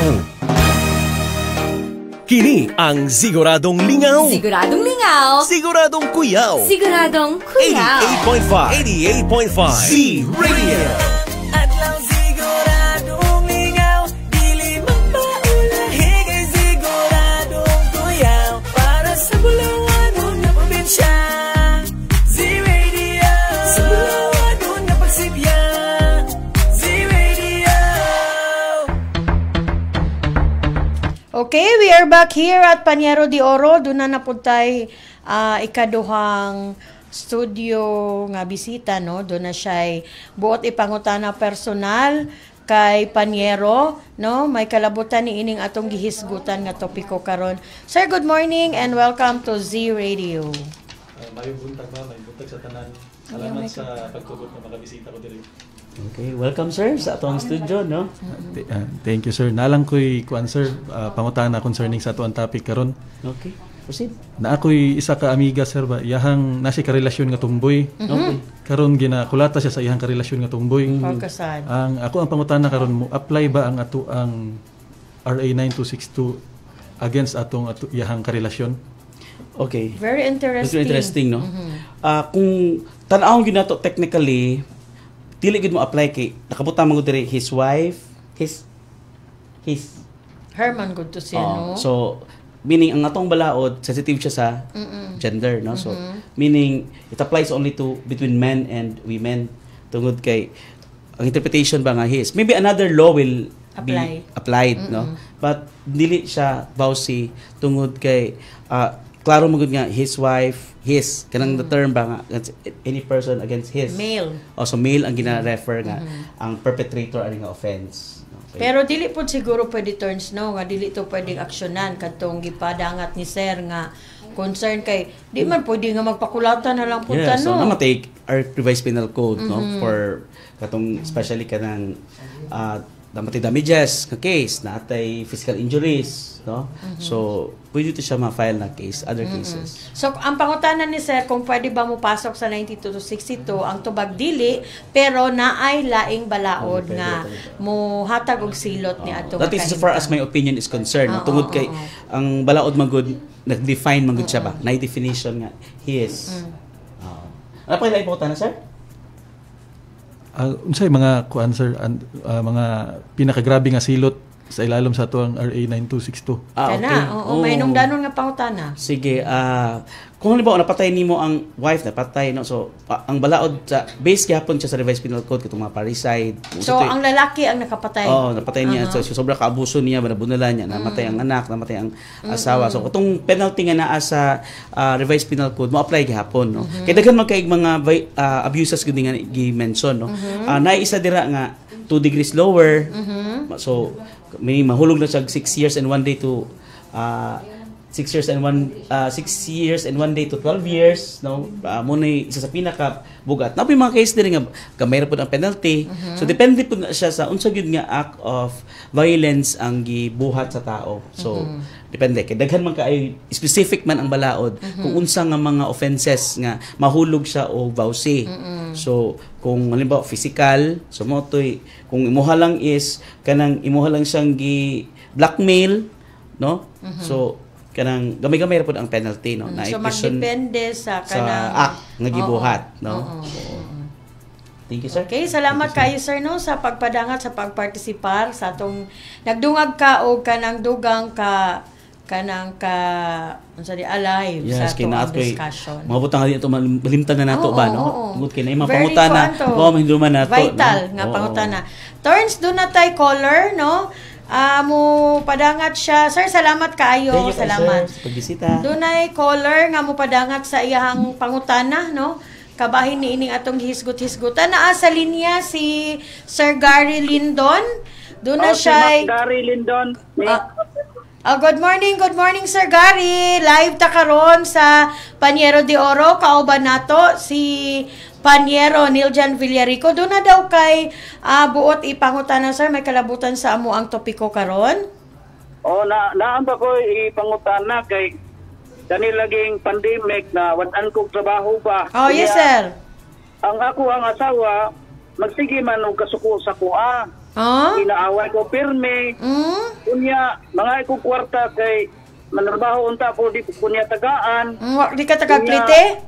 Kini ang Siguradong Lingaw. Siguradong lingaw. Siguradong kuyaw. Siguradong kuyaw. 88.5 Z Radio. Adlaw siguradong lingaw, dili magpaulahi kay siguradong kuyaw. Para sa Bulawan na probinsya, Z Radio. Sa Bulawan na pagsibya, Z Radio. Okay, we are back here at Panyero de Oro. Doon na napuntay ikaduhang studio nga bisita, no? Doon na siya buot ipangutana personal kay Panyero, no? May kalabutan ni ining atong gihisgutan nga topiko karon. Sir, good morning and welcome to Z Radio. May buntag sa tanan. Salamat sa pagtugot na makabisita ko diri. Okay, welcome sir sa atong studio, no? Thank you sir. Nalang ko'y kuan sir, pangutana concerning sa atuang topic karon. Okay, proceed. Na ako'y isa ka amiga sir ba, iyahang nasi karelasyon nga tumboy. Okay. Karon ginakulata siya sa iyahang karelasyon nga tumboy. Pagkasad. Ang pangutana karon mo, apply ba ang RA 9262 against atong iyahang karelasyon? Okay. Very interesting. Very interesting, no? Kung tan-awon gyud nato technically, dili gid mo apply kay nakabutang man gud diri his wife, his Herman good to say, no? So meaning ang atong balaod sensitive siya sa gender, no? So meaning it applies only to between men and women tungod kay ang interpretation ba nga his. Maybe another law will be applied, no? But dili siya bawsi tungod kay klaro mo gud nga his wife, his kanang the term ba nga any person against his male. So male ang gina-refer nga ang perpetrator ani nga offense. Okay. Pero dili po siguro pwede turns, no? Nga dili to pwedeng aksyonan katong gipadangat ni sir nga concern kay di man pwede nga magpakulatan na lang punta, so no? namatay our revised penal code, no? For katong especially kanang namatay damages nga case, natay physical injuries, no? So pwede to siya ma-file na case, other cases. So ang pangutanan ni sir kung pwede ba mo pasok sa 92 to 62 ang tubag dili pero naay laing balaod nga mo hatag og silot ni ato. That is as far as my opinion is concerned. Tungod kay ang balaod magud nag-define magud siya ba? Na definition nga his. Ano pa ilay pangutana sir? Unsay mga kuan sir, mga pinakagrabe nga silot sa ilalom sa ato ang RA 9262. Okay. May nung danon nga pangutana. Sige, kung halimbawa napatay nimo ang wife, napatay, no? So ang balaod sa base gyapon siya sa revised penal code katong mga parricide. So ang lalaki ang nakapatay. Napatay niya. So sobra kaabuso niya, banabunalan niya, namatay ang anak, namatay ang asawa. So katong penalty nga naa sa revised penal code mo apply gyapon, no? Kay daghan man kay mga abuses gud nga gi-mention, no? Naay isa dira nga 2 degrees lower. So may mahulog na siya 6 years and 1 day to 6 years and 1 day to 12 years, no? Muna isa sa pinaka bugat. Na mga case diri nga gamay ra pud ang penalty. So depende pud na siya sa unsa gyud nga act of violence ang gibuhat sa tao. So depende kay daghan man kaayo specific man ang balaod kung unsa nga mga offenses nga mahulog siya o vowsy. So kung halimbawa physical, so mo toy kung imuha lang is kanang imuha lang siyang gi blackmail, no? So kanang gamay-gamay ra pud ang penalty, no? So magdepende sa kanang act nga gibuhat, no? Thank you, sir. Okay, salamat kayo, sir, no, sa pagpadangat, sa pagpartisipar sa atong nagdungag ka o kanang dugang ka unsa di alive sa atong discussion. Mabutang nga dito malimtan na nato ba, no? Tungod kay na mga Very pangutana, mahinduman nato. Vital nga pangutana. Turns do na tay caller, no? Mo padangat siya. Sir, salamat kaayo. Salamat. Sir, sa pagbisita. Dunay caller nga mo padangat sa iyang pangutana, no? Kabahin ni ining atong hisgot-hisgutan. Naa sa linya si Sir Gary Lindon. Doon na siya. Gary Lindon. Good morning Sir Gary. Live ta karon sa Panyero de Oro. Kauban nato si Panyero Niljan Villarico. Doon na daw kay buot ipangutana, sir. May kalabutan sa amo ang topiko karon? Naamba ko ipangutana kay dani laging pandemic na wad-an kog trabaho pa. Yes, sir. Ang ako ang asawa magsige man og kasuko sa kuha. Inaaway ko pirme. Kunya mga ko kwarta kay manarbaho unta ko di ko niya tagaan. Di ka tagaplite?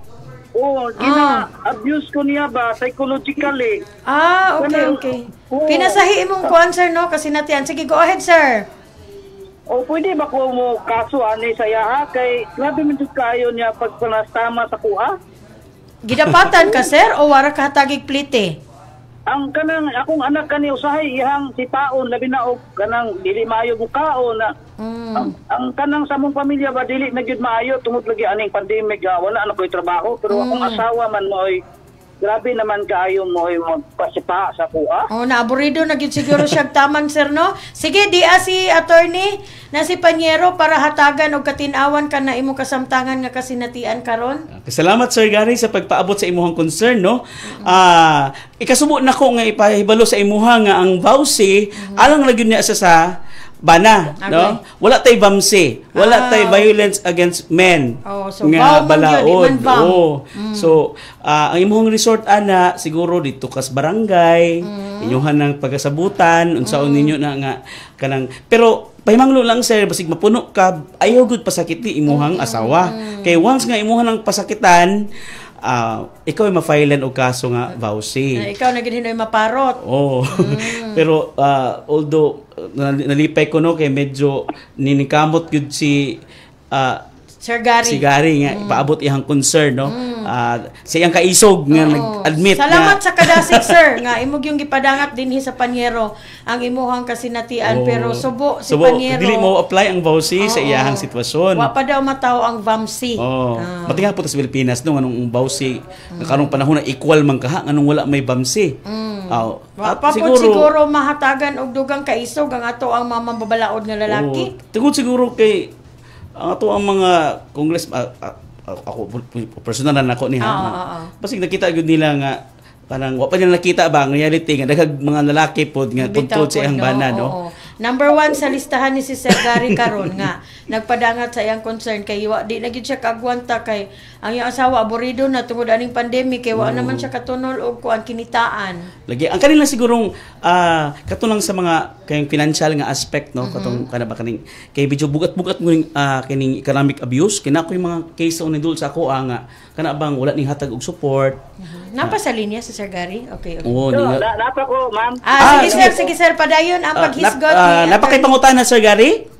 Abuse ko niya ba psychologically. Okay. Pinasahi imong kuan, sir, no? Kasi natian. Sige, go ahead, sir. Pwede ba ko mo kaso ani sa yaha kay grabe man jud kayo niya pagpanastama sa kuha? Gidapatan ka, sir, o wara ka hatagig plite? Ang kanang akong anak kani usahay ihang si paon labi na og kanang dili maayo bukaon na ang kanang sa mong pamilya ba dili na gyud maayo tungod lagi aning pandemic wala na koy trabaho pero akong asawa man moy grabe naman kaayo moy magpasipa sa kuha. Naaburido na gyud siguro siya taman, sir, no? Sige, di si attorney na si Panyero para hatagan og katin-awan ka na imong kasamtangan nga kasinatian karon. Salamat, Sir Gary, sa pagpaabot sa imuhang concern, no? Ikasubo na ko nga ipahibalo sa imuha nga ang vowsy alang ra gyud niya sa bana, no? Wala tay bamse, wala tay violence against men. So nga balaod. So ang imong resort ana siguro dito kas barangay, inyuhan ng pagasabutan unsaon ninyo na nga kanang pero pahimanglo lang, sir, basig mapuno ka ayaw gud pasakiti imuhang asawa. Kay once nga imuhan ng pasakitan ikaw ay ma-filean og kaso nga vowsy. Ikaw na gid hinoy maparot. Pero although nalipay ko, no, kay medyo ninikamot gyud si Sir Gary. Si Gary nga paabot iyang concern, no. Sa iyang kaisog nga nag-admit salamat sa kadasig, sir, nga imong yung gipadangat dinhi sa Panyero ang imuhang kasinatian pero subo si Panyero. Dili mo apply ang vowsy sa iyang sitwasyon. Wa pa daw mataw ang vamsi. Matinga po sa Pilipinas no anong vowsy karong panahon na equal man kaha nganong wala may vamsi. Siguro mahatagan og dugang kaisog ang ato ang mamabalaod nga lalaki. Tungod siguro kay ang ato ang mga ako personal na nako niha. Basig nakita gyud nila nga kanang wa pa nila nakita ba ang reality nga daghang mga lalaki pod nga tungtod sa iyang bana, no. Number 1 sa listahan ni si Sir Gary karon nga nagpadangat sa iyang concern kay wa di na gyud siya kagwanta kay ang iyang asawa aburido na tungod aning pandemic kay wa naman siya katunol og kuan kinitaan. Lagi ang kanila sigurong katulang sa mga kayong financial nga aspect, no, katong kana ba kaning kay medyo bugat-bugat mo kining economic abuse kina ko yung mga case on dul sa ako nga kana bang wala ning hatag og support. Napa sa linya si Sir Gary? Okay. Napa ko, ma'am. Sige sir, padayon ang paghisgot napakay pangutana, Sir Gary?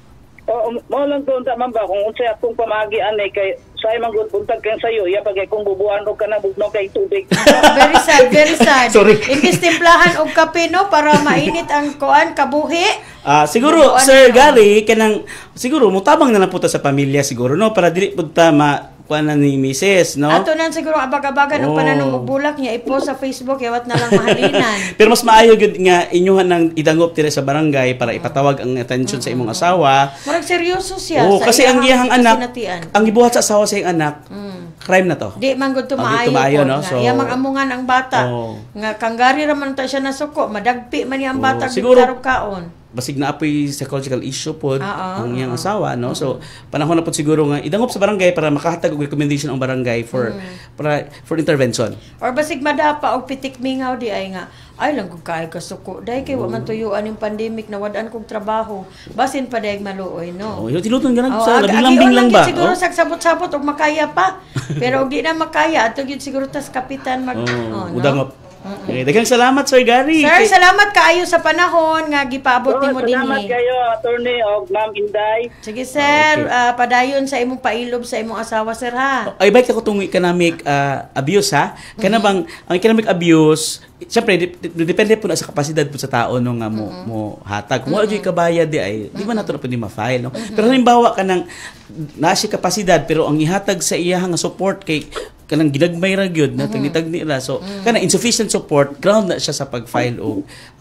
Mo lang to unta, ma'am, ba kung unsay akong pamagian kay say manggod buntag kang sayo iya pagay kung bubuan og kana bugnaw kay tubig. Very sad. Sorry. Imbis timplahan og kape, no, para mainit ang kuan kabuhi. Siguro Sir Gary kanang siguro mutabang na lang puta sa pamilya siguro, no, para dili pud ta kuanan ni Mrs., no? Ato nan siguro abag-abagan og pananong bulak niya ipost sa Facebook yawat na lang mahalinan. Pero mas maayo gyud nga inyuhan nang idangop dire sa barangay para ipatawag ang attention sa imong asawa. Murag seryoso siya sa kasi ang iyang anak, ang gibuhat sa asawa sa iyang anak, crime na to. Di man gud maayo no? So, iya mag-amungan ang bata. Nga kanggari ra man ta siya nasuko, madagpi man niya ang bata siguro kaon. Basig na apoy psychological issue po ang iyang asawa, no? So panahon na po siguro nga idangop sa barangay para makahatag og recommendation ang barangay for intervention. Or basig madapa og pitik mingaw di ay nga ay lang kog kay kasuko dai kay wa man tuyuan yung pandemic na wad-an kog trabaho basin pa dayeg maluoy, no? Tinuton ganan sa labing lang ba? Siguro sabot-sabot og makaya pa. Pero og di na makaya ato gyud siguro tas kapitan mag udangop. Okay, daghang salamat Sir Gary. Sir, salamat kaayo sa panahon nga gipaabot nimo dinhi. Salamat kayo attorney og Ma'am Inday. Sige sir, padayon sa imong pailob sa imong asawa sir ha. Ay bike ako tong economic abuse ha. Kana bang ang economic abuse, syempre depende po na sa kapasidad po sa tao no nga mo hatag. Kung wala jud kabayad di ay di man nato na pwede ma-file, no. Pero halimbawa kanang naa siya kapasidad pero ang ihatag sa iya nga support kay kanang ginagmay ra gyud na tagitag nila, so kana insufficient support ground na siya sa pag-file og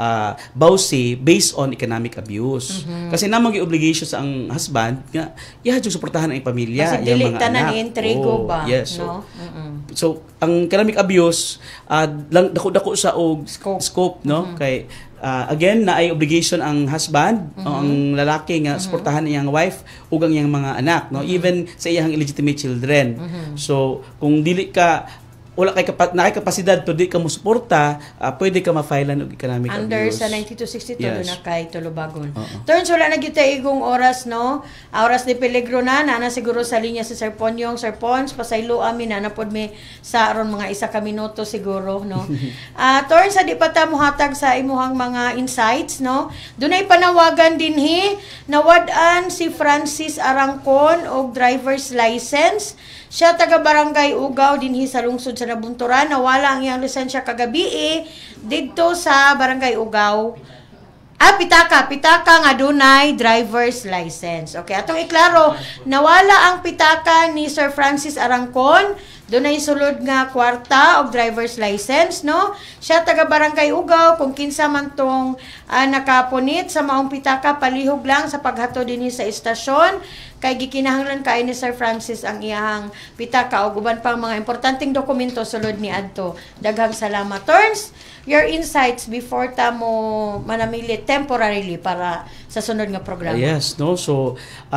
bawsi based on economic abuse. Kasi namang obligation sa ang husband nga iya jud suportahan ang pamilya, kasi yung mga anak. Intrigo ba, yes, no? So ang economic abuse lang dako-dako sa og scope, no? Kay again na ay obligation ang husband ang lalaki nga suportahan iyang wife ug ang iyang mga anak, no, even sa iyang illegitimate children. So kung dili ka wala kay kapasidad to di ka mo suporta, pwede ka ma-file og economic under abuse. sa 9262 do na kay Tulubagon. Turns wala na gyud tay igong oras, no? Oras ni peligro na siguro sa linya si Sir Ponyong. Sir Pons, pasaylo amin na pod mi sa aron mga 1 ka minuto siguro, no? Turns di pa ta mohatag sa imuhang mga insights, no? Dunay panawagan dinhi nawad-an si Francis Arangcon og driver's license. Siya taga Barangay Ugaw dinhi sa lungsod sa Nabunturan. Nawala ang iyang lisensya kagabi didto sa Barangay Ugaw. Pitaka nga dunay driver's license. Okay, atong iklaro, nawala ang pitaka ni Sir Francis Arangcon. Dunay sulod nga kwarta og driver's license, no? Siya taga Barangay Ugaw, kung kinsa man tong nakapunit sa maong pitaka, palihog lang sa paghato dinhi sa istasyon. Kay gikinahanglan kay ni Sir Francis ang iyang pitaka o guban pang mga importanteng dokumento sulod ni adto. Daghang salamat. Turns, your insights before ta mo manamili temporarily para sa sunod nga programa. Yes, no. So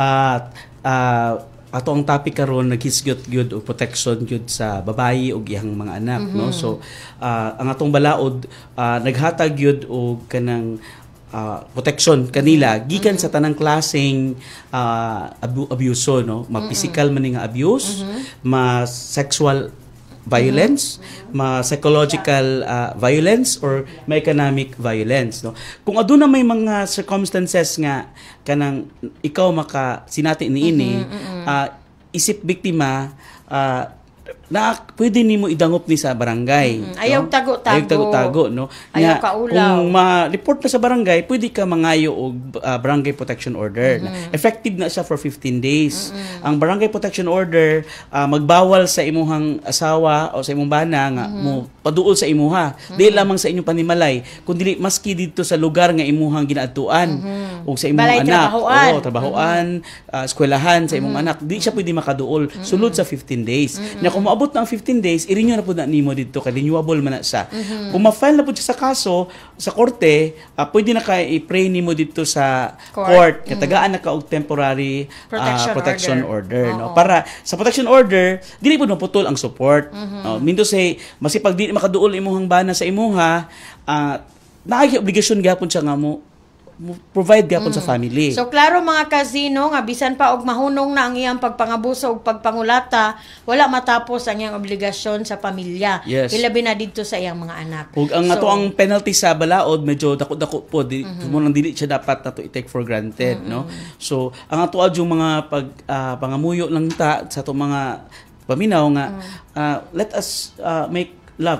ato ang topic karon naghisgot gyud og protection gyud sa babayi ug iyang mga anak, no. So ang atong balaod naghatag gyud og kanang protection kanila gikan sa tanang klaseng abuso, no, ma-physical man nga abuse, ma-sexual violence, ma-psychological violence or ma-economic violence, no. Kung aduna may mga circumstances nga kanang ikaw sinati niini isip biktima na pwede nimo idangop ni sa barangay. Ayaw tago-tago, no. Ayaw kaulaw. Kung ma-report na sa barangay, pwede ka mangayo og barangay protection order. Effective na siya for 15 days. Ang barangay protection order magbawal sa imuhang asawa o sa imong bana nga mo paduol sa imuha. Dili lamang sa inyong panimalay, kundi maski dito sa lugar nga imuhang ginaadtuan o sa imong balay anak, trabahoan, eskwelahan sa imong anak, di siya pwede makaduol sulod sa 15 days. Na kung maabot ng 15 days, i-renew na po na nimo dito, kay renewable man na siya. Kung ma-file na po siya sa kaso, sa korte, pwede na ka i-pray nimo dito sa court. Katagaan na ka og temporary protection order. No? Para sa protection order, dili po maputol ang support. Mindo say, masipag di makaduol imuhang bana sa imuha, naay obligasyon gapon siya nga mo provide gapon sa family. So klaro mga kasino nga bisan pa og mahunong na ang iyang pagpangabuso ug pagpangulata, wala matapos ang iyang obligasyon sa pamilya. Yes. Ilabi na didto sa iyang mga anak. Ug ang ato ang penalty sa balaod medyo dako-dako po, mo nang dili siya dapat nato i-take for granted, no. So ang ato yung mga pangamuyo lang ta sa ato mga paminaw nga let us make love,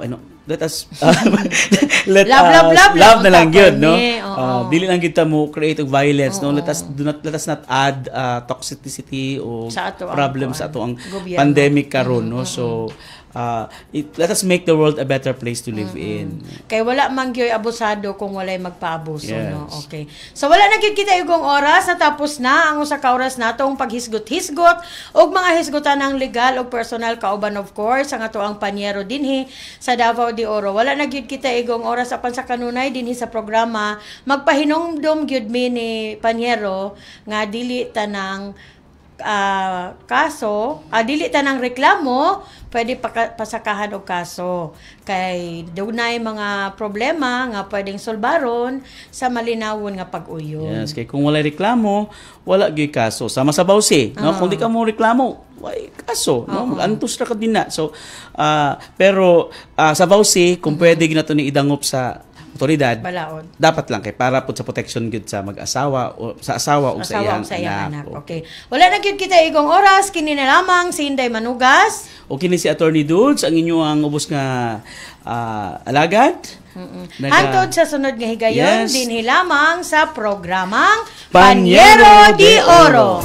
let us let love na lang yun, no? Oo. Dili lang kita mo create og violence, no? Let us not add toxicity o Sa ato ang problems sa ato ang gobyerno. pandemic karon, no? So let us make the world a better place to live in. Kay wala man gyoy abusado kung walay magpaabuso, Yes. no? Okay. So wala na gyud kita igong oras, natapos na ang usa ka oras natong paghisgot-hisgot og mga hisgotan ng legal og personal kauban of course ang ato ang panyero dinhi sa Davao de Oro. Wala na gyud kita igong oras apan sa kanunay dinhi sa programa magpahinumdom gyud mi ni panyero nga dili tanang kaso, dili tanang reklamo, pwede pasakahan og kaso. Kay dunay mga problema nga pwedeng solbaron sa malinawon nga pag-uyon. Yes, kay kung wala reklamo, wala gyud kaso. Sama sa bawsi, no? Kung di ka mo reklamo, way kaso, no? Mag-antos ra ka din na. So, pero sa bawsi, kung pwede ginato ni idangop sa otoridad, balaod. Dapat lang kay para pud sa protection gyud sa mag-asawa o sa asawa o sa iyang anak. Okay. Wala na gyud kita igong oras, kini na lamang si Inday Manugas. O kini si Attorney Dudes, ang inyong ubos nga alagad. Hantod sa sunod nga higayon, Yes. dinhi lamang sa programang Panyero de Oro.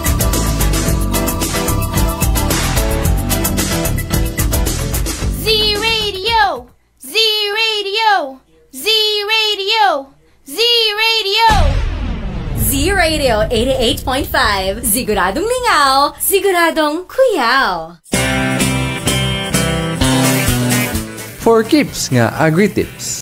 Z-Radio! Z-Radio! Z-Radio! Z-Radio! Z-Radio 88.5. Siguradong lingaw, siguradong kuyaw. For keeps nga agri-tips.